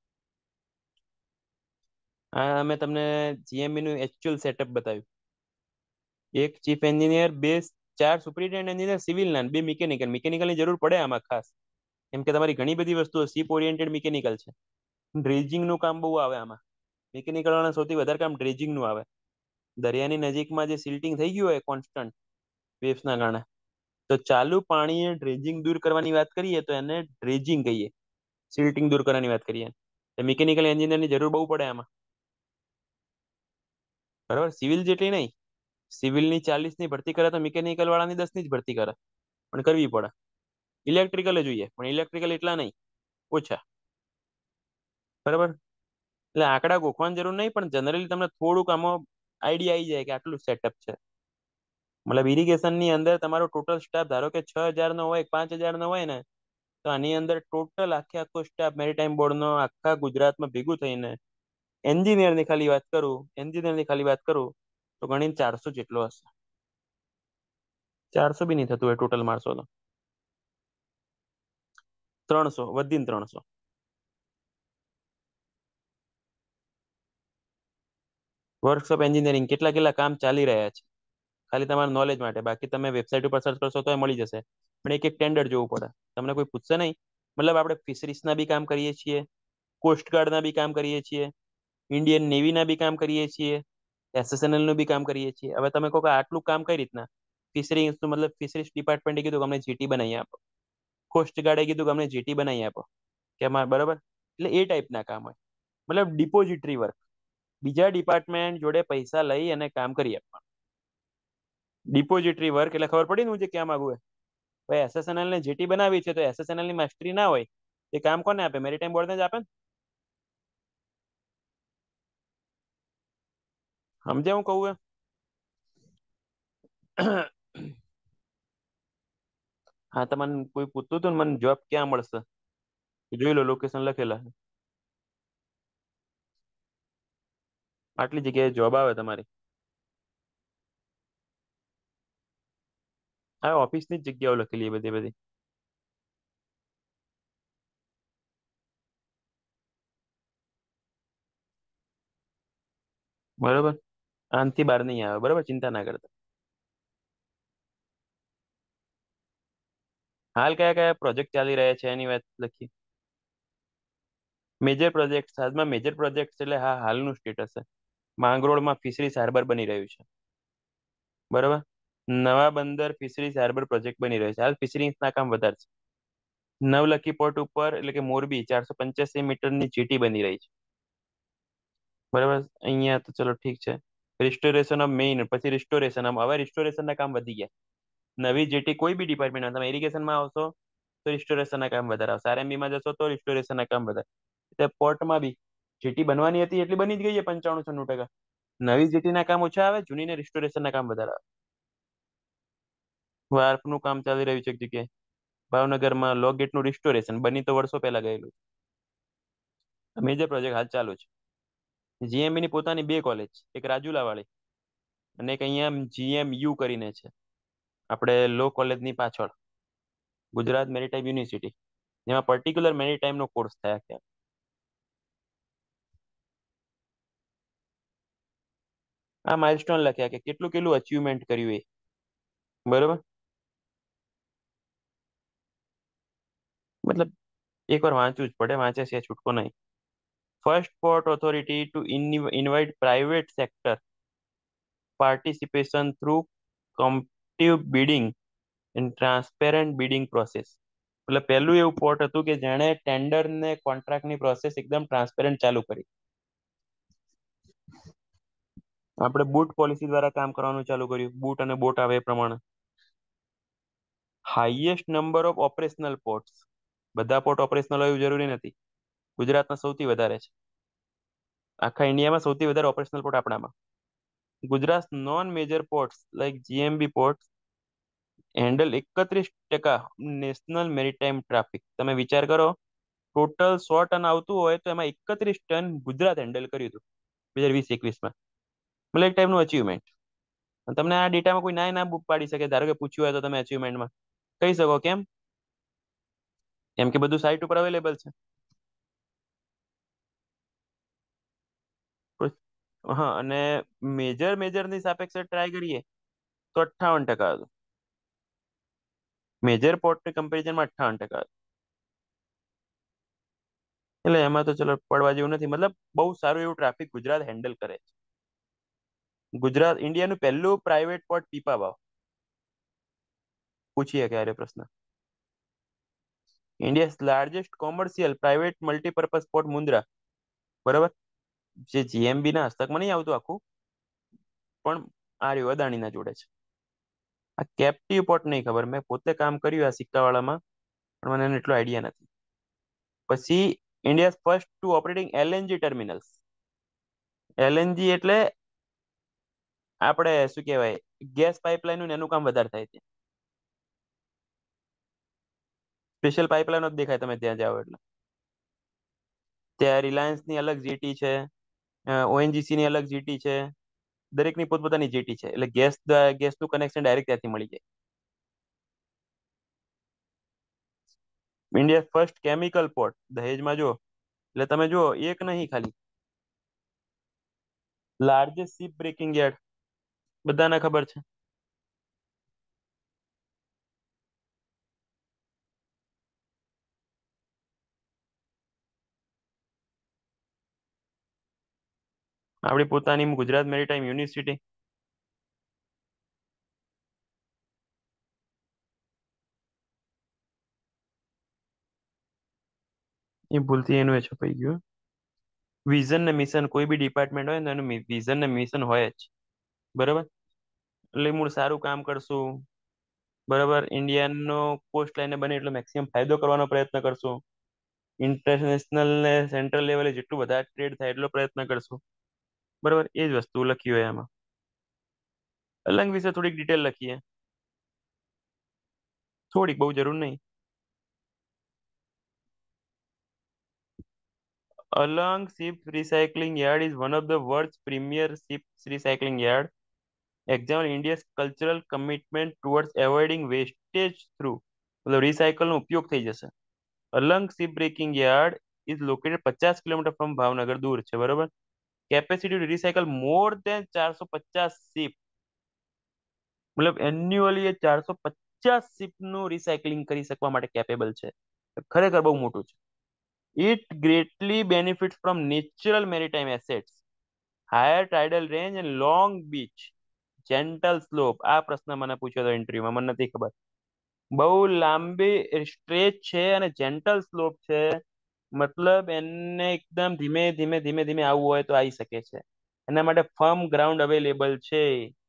A: આ અમે તમને જીએમબી નું એકચ્યુઅલ સેટઅપ બતાવ્યું. એક ચીફ એન્જિનિયર, બે ચાર સુપરિન્ટેન્ડન્ટ એન્જિનિયર સિવિલ ના, બે મિકેનિકલ. મિકેનિકલની જરૂર પડે આમાં ખાસ, કેમ કે તમારી ઘણી બધી વસ્તુઓ સીપ ઓરિએન્ટેડ મિકેનિકલ છે. ડ્રેજિંગ નું કામ બહુ આવે આમાં. મિકેનિકલ વાળા સૌથી વધારે કામ ડ્રેજિંગ નું આવે. દરિયાની નજીકમાં જે સિલ્ટિંગ થઈ ગયું હોય કોન્સ્ટન્ટ વેવ્સ ના કારણે, તો ચાલુ પાણીએ ડ્રેજિંગ દૂર કરવાની વાત કરીએ તો એને ડ્રેજિંગ કહીએ. સિલ્ટિંગ દૂર કરવાની વાત કરીએ તો મિકેનિકલ એન્જિનિયરની જરૂર બહુ પડે આમાં, બરાબર. સિવિલ જેટલી નહીં, સિવિલની ચાલીસ ની ભરતી કરે તો મિકેનિકલ વાળાની દસ ની જ ભરતી કરે, પણ કરવી પડે. ઇલેક્ટ્રિકલ જોઈએ, પણ ઇલેક્ટ્રિકલ એટલા નહીં, ઓછા, બરાબર. એટલે આંકડા ગોખવાની જરૂર નહીં, પણ જનરલી તમને થોડુંક આમાં આઈડિયા આવી જાય કે આટલું સેટઅપ છે. મતલબ ઇરિગેશન ની અંદર તમારો ટોટલ સ્ટાફ ધારો કે છ હજાર નો હોય પાંચ હજાર નો હોય ને, તો આની અંદર ટોટલ આખે આખો સ્ટાફ મેરીટાઈમ બોર્ડ નો આખા ગુજરાતમાં ભેગું થઈને એન્જિનિયર ની ખાલી વાત કરું એન્જિનિયર ની ખાલી વાત કરું તો ગણીને ચારસો જેટલો હશે. ચારસો બી નહીં થતું હોય ટોટલ મારશો તો. ત્રણસો વધીને ત્રણસો. વર્કશોપ એન્જિનિયરિંગ કેટલા કેટલા કામ ચાલી રહ્યા છે ખાલી તમારા નોલેજ માટે. બાકી તમે વેબસાઇટ ઉપર સર્ચ કરશો તો મળી જશે, પણ એક એક ટેન્ડર જોવું પડે. તમને કોઈ પૂછશે નહીં. મતલબ આપણે ફિશરીઝ ના બી કામ કરીએ છીએ, કોસ્ટગાર્ડ ના બી કામ કરીએ છીએ, ઇન્ડિયન નેવી ના બી કામ કરીએ છીએ, એસએસએનએલ નું બી કામ કરીએ છીએ. હવે તમે કહો કે આટલું કામ કઈ રીતના? ફિશરીઝ નું મતલબ ફિશરીઝ ડિપાર્ટમેન્ટે કીધું કે અમને જીટી બનાવી આપો, કોસ્ટગાર્ડે કીધું કે અમને જીટી બનાવી આપો, કે અમારે બરોબર. એટલે એ ટાઈપના કામ હોય, મતલબ ડિપોઝિટરી વર્ક. બીજા ડિપાર્ટમેન્ટ જોડે પૈસા લઈ અને કામ કરી આપવાનું. ડિપોઝિટરી વર્ક એટલે ખબર પડી ને હું જે ક્યાં માંગુ. ભાઈ એસએસએનએલ ને જીટી બનાવી છે તો એસએસએનએલ ની માસ્ટરી ના હોય, એ કામ કોને આપે? મેરીટાઈમ બોર્ડ ને જ આપે ને. સમજ્યા હું કહું એમ? હા, તો મને કોઈ પૂછતું હતું ને મને જોબ ક્યાં મળશે, જોઈ લો લોકેશન લખેલા. આટલી જગ્યાએ જોબ આવે તમારી. હા, ઓફિસ ની જ જગ્યાઓ લખેલી બધી બધી. બરોબર. આનાથી બહાર નહીં આવે, બરોબર, ચિંતા ના કરતા. હાલ કયા કયા પ્રોજેક્ટ ચાલી રહ્યા છે એની વાત લખી. મેજર પ્રોજેક્ટ હાલમાં મેજર પ્રોજેક્ટ એટલે હા હાલનું સ્ટેટસ છે. માંગરોળમાં ફિશરીઝ હાર્બર બની રહ્યું છે, બરોબર. નવા બંદર ફિશરીઝ હાર્બર પ્રોજેક્ટ બની રહ્યો છે. હાલ ફિશરીઝ ના કામ વધારે છે. નવલખી પોર્ટ ઉપર એટલે કે મોરબી ચારસો પંચ્યાસી મીટરની જેટી બની રહી છે, બરાબર. અહીંયા તો ચલો ઠીક છે. રિસ્ટોરેશન ઓફ મેઇન પછી રિસ્ટોરેશન હવે રિસ્ટોરેશન ના કામ વધી ગયા. નવી જેટી કોઈ બી ડિપાર્ટમેન્ટ તમે ઇરિગેશનમાં આવશો તો રિસ્ટોરેશન ના કામ વધારે આવશે, આરએમબી માં જશો તો રિસ્ટોરેશન ના કામ વધારે. એટલે પોર્ટમાં બી જેટી બનવાની હતી એટલી બની જ ગઈ છે પંચાણું છન્નું ટકા. નવી જેટી ના કામ ઓછા આવે, જૂની ને રિસ્ટોરેશન ના કામ વધારે આવે. વાર્ફ નું કામ ચાલી રહ્યું છે એક જગ્યાએ. ભાવનગરમાં લો ગેટ નું રિસ્ટોરેશન બની તો વર્ષો પહેલા ગયેલું. મેજર પ્રોજેક્ટ હાલ ચાલુ છે. જીએમબી ની પોતાની બે કોલેજ, એક રાજુલા વાળી અને એક અહીંયા જીએમ યુ કરીને છે, આપણે લો કોલેજની પાછળ, ગુજરાત મેરીટાઈમ યુનિવર્સિટી, જેમાં પર્ટિક્યુલર મેરીટાઈમ નો કોર્સ થયા છે. આ માઇલસ્ટોન લખ્યા કે કેટલું કેટલું અચીવમેન્ટ કર્યું એ, બરોબર. મતલબ એક વાર વાંચવું જ પડે, વાંચે છે છૂટકો નહીં. First port authority to invite private sector participation through competitive bidding and transparent bidding process. એટલે પહેલું એવું પોર્ટ હતું કે જેણે ટેન્ડર ને કોન્ટ્રાક્ટની પ્રોસેસ એકદમ ટ્રાન્સપેરન્ટ ચાલુ કરી. આપણે બુટ પોલિસી દ્વારા કામ કરવાનું ચાલુ કર્યું, બુટ અને બોટ આવે એ પ્રમાણે. Highest number of operational ports. બધા પોર્ટ ઓપરેશનલ હોય એવું જરૂરી નથી. ગુજરાતમાં સૌથી વધારે છે. આખા ઇન્ડિયામાં સૌથી વધારે ઓપરેશનલ પોર્ટ આપણામાં. Gujarat non major ports like GMB port handle એકત્રીસ ટકા નેશનલ મેરીટાઈમ ટ્રાફિક. તમે વિચાર કરો, ટોટલ સો ટન આવતું હોય તો એમાં એકત્રીસ ટન ગુજરાત હેન્ડલ કર્યું હતું બે હજાર વીસ એકવીસમાં. મતલબ એક ટાઈપનું અચીવમેન્ટ. તમને આ ડેટામાં કોઈ ના ના બુક પાડી શકે. ધારો કે પૂછ્યું હોય તો તમે અચીવમેન્ટમાં કહી શકો. કેમ? કેમ કે બધું સાઈટ ઉપર અવેલેબલ છે. હા, અને મેજર મેજર ની સાપેક્ષે ટ્રાય કરીએ તો અઠ્ઠાવન ટકા હતું. મેજર પોર્ટની કમ્પેરિઝનમાં અઠ્ઠાવન ટકા હતું. એટલે એમાં તો ચલો પડવા જેવું નથી. મતલબ બહુ સારું એવું ટ્રાફિક ગુજરાત હેન્ડલ કરે છે. ગુજરાત ઇન્ડિયાનું પહેલું પ્રાઇવેટ પોર્ટ પીપાવાવ. પૂછીએ ક્યારે પ્રશ્ન. India largest commercial private multipurpose port Mundra, બરાબર. જે જીએમબી ના હસ્તકમાં નહીં આવતું આખું, પણ આ રહ્યું અદાણી ના જોડે છે. આ કેપ્ટિવ પોર્ટ નહીં ખબર, મેં પોતે કામ કર્યું આ સિક્કાવાળામાં, પણ મને એનો એટલો આઈડિયા નથી. પછી India first to operating LNG terminals. LNG એટલે આપણે શું કહેવાય, ગેસ પાઇપલાઇન નું ને એનું કામ વધારે થાય છે. સ્પેશિયલ પાઇપલાઇન જ દેખાય તમે ત્યાં જાઓ એટલે. ત્યાં રિલાયન્સ ની અલગ જીટી છે, ઓએનજીસી ની અલગ જીટી છે, દરેકની પોતપોતાની જીટી છે, એટલે ગેસ ગેસનું કનેક્શન ડાયરેક્ટ ત્યાંથી મળી જાય. ઇન્ડિયા ફર્સ્ટ કેમિકલ પોર્ટ દહેજમાં જો, એટલે તમે જુઓ એક નહીં ખાલી, લાર્જેસ્ટ શિપ બ્રેકિંગ યાર્ડ બધાને ખબર છે. આપણી પોતાની ગુજરાત મેરીટાઈમ યુનિવર્સિટી. એ ભૂલથી એનું એ છપાઈ ગયું. વિઝન ને મિશન કોઈ બી ડિપાર્ટમેન્ટ હોય ને એનું વિઝન ને મિશન હોય જ, બરાબર. એટલે મૂળ સારું કામ કરશું, બરાબર. ઇન્ડિયાનો કોસ્ટ લાઈને બને એટલો મેક્સિમમ ફાયદો કરવાનો પ્રયત્ન કરશું. ઇન્ટરનેશનલ ને સેન્ટ્રલ લેવલે જેટલું વધારે ટ્રેડ થાય એટલો પ્રયત્ન કરશું, બરાબર. એ જ વસ્તુ લખી હોય એમાં. અલંગ વિશે થોડીક ડિટેલ લખીએ, થોડીક, બહુ જરૂર નહીં. Alang Ship Recycling Yard is one of the world's premier ship recycling yard. Example India's cultural commitment towards avoiding wastage through मतलब recycle નો ઉપયોગ થઈ જશે. Alang ship breaking yard is located પચાસ કિલોમીટર ફ્રોમ ભાવનગર, દૂર છે, બરોબર. Capacity to recycle more than ચારસો પચાસ શિપ, મતલબ એન્યુઅલી એ ચારસો પચાસ શિપ નું રિસાયકલિંગ કરી શકવા માટે કેપેબલ છે. ખરેખર બહુ મોટું છે. It greatly benefits from natural maritime assets, higher tidal range and long beach, gentle slope. આ પ્રશ્ન મને પૂછ્યો હતો ઇન્ટરવ્યુમાં, મને નથી ખબર. બહુ લાંબી સ્ટ્રેચ છે અને જેન્ટલ સ્લોપ છે, મતલબ એને એકદમ ધીમે ધીમે ધીમે ધીમે આવવું હોય તો આવી શકે છે. એના માટે ફર્મ ગ્રાઉન્ડ અવેલેબલ છે.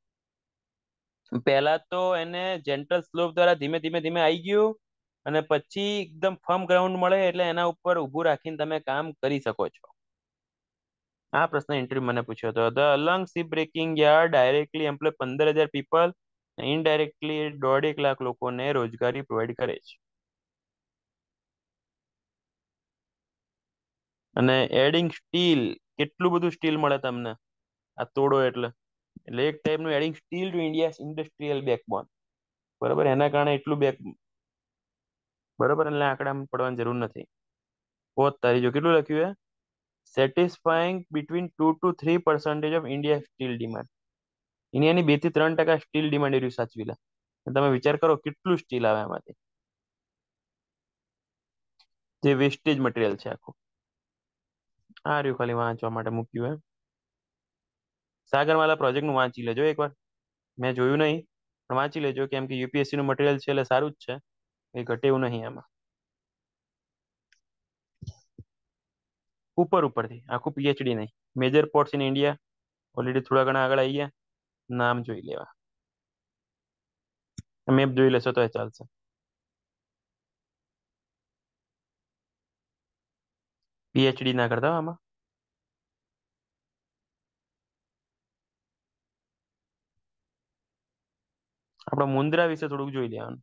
A: પહેલા તો એને જેન્ટલ સ્લોપ દ્વારા ધીમે ધીમે ધીમે આવી ગયું, અને પછી એકદમ ફર્મ ગ્રાઉન્ડ મળે એટલે એના ઉપર ઊભું રાખીને તમે કામ કરી શકો છો. આ પ્રશ્ન ઇન્ટરવ્યુ મને પૂછ્યો હતો. The Alang ship breaking yard directly employ પંદર હજાર પીપલ, ઇનડાયરેક્ટલી દોઢેક લાખ લોકોને રોજગારી પ્રોવાઈડ કરે છે. અને એડિંગ સ્ટીલ, કેટલું બધું સ્ટીલ મળે તમને આ તોડો એટલે. એટલે એક ટાઈપનું adding steel to India industrial backbone, બરાબર. એના કારણે એટલું બેક, બરાબર. એટલે આંકડામાં પડવાની જરૂર નથી. પોત તારી જો કેટલું લખ્યું છે, satisfying between two two three percentage of India steel demand. ઇન્ડિયાની બે થી ત્રણ ટકા સ્ટીલ ડિમાન્ડ એરી સાચવી લે. તમે વિચાર કરો કેટલું સ્ટીલ આવે એમાંથી, જે વેસ્ટેજ મટીરિયલ છે આખું. આ રહ્યું ખાલી વાંચવા માટે મૂક્યું હે. સાગરમાલા પ્રોજેક્ટ નું વાંચી લેજો એકવાર, મેં જોયું નહીં પણ વાંચી લેજો, કેમ કે યુપીએસસી નું મટીરિયલ છે એટલે સારું જ છે, એ ઘટે એવું નહીં એમાં. ઉપર ઉપરથી આખું પીએચડી નહીં. Major ports in India already થોડા ઘણા આગળ આવી ગયા, નામ જોઈ લેવા. મેપ જોઈ લેશો તો એ ચાલશે. પીએચડી ના કરતા આમાં. આપણા મુન્દ્રા વિશે થોડુંક જોઈ લેવાનું.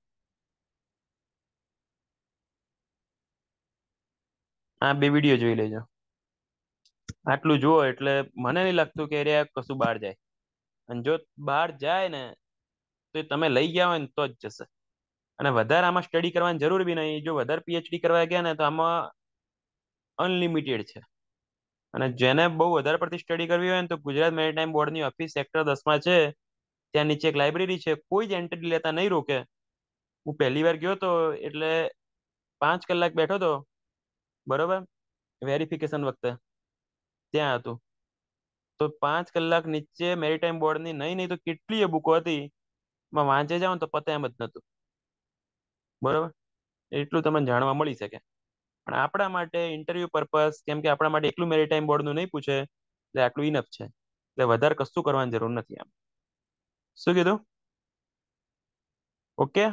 A: આ બે વિડીયો જોઈ લેજો. આટલું જુઓ એટલે મને નહીં લાગતું કે એરિયા કશું બહાર જાય, અને જો બહાર જાય ને તો એ તમે લઈ ગયા હોય ને તો જ જશે. અને વધારે આમાં સ્ટડી કરવાની જરૂર બી નહીં. જો વધારે પીએચડી કરવા ગયા ને તો આમાં અનલિમિટેડ છે. અને જેને બહુ વધારે પડતી સ્ટડી કરવી હોય ને તો ગુજરાત મેરીટાઈમ બોર્ડની ઓફિસ સેક્ટર દસમાં છે, ત્યાં નીચે એક લાઇબ્રેરી છે, કોઈ જ એન્ટ્રી લેતા નહીં રોકે. હું પહેલી વાર ગયો તો એટલે પાંચ કલાક બેઠો તો, બરોબર, વેરિફિકેશન વખતે ત્યાં હતું. તો પાંચ કલાક નીચે મેરીટાઈમ બોર્ડની નહીં નહીં તો કેટલી એ બુકો હતી, એમાં વાંચે જાવ ને તો પતે એમ જ નતું, બરોબર. એટલું તમને જાણવા મળી શકે. પણ આપણા માટે ઇન્ટરવ્યુ પર્પઝ, કેમ કે આપણા માટે એટલું મેરીટાઈમ બોર્ડનું નહીં પૂછે એટલે આટલું ઇનફ છે, એટલે વધારે કશું કરવાની જરૂર નથી આમ. શું કીધું? ઓકે,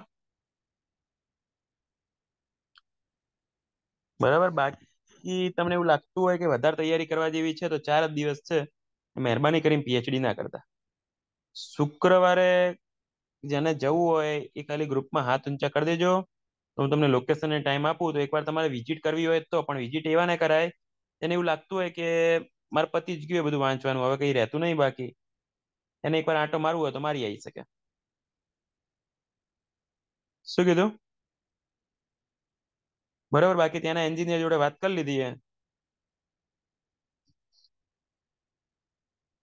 A: બરાબર. બાકી તમને એવું લાગતું હોય કે વધારે તૈયારી કરવા જેવી છે તો ચાર જ દિવસ છે, મહેરબાની કરીને પીએચડી ના કરતા. શુક્રવારે જેને જવું હોય એ ખાલી ગ્રુપમાં હાથ ઊંચા કરી દેજો. તો હું તમને લોકેશન અને ટાઈમ આપું. તો એકવાર તમારે વિઝિટ કરવી હોય તો પણ વિઝિટ એવા ને કરાય એને એવું લાગતું હોય કે મારે પતિ જ ગયું હોય બધું વાંચવાનું, હવે કઈ રહેતું નહીં બાકી. એને એકવાર આંટો મારવું હોય તો મારી આવી શકે. શું કીધું? બરાબર. બાકી ત્યાંના એન્જિનિયર જોડે વાત કરી લીધી છે.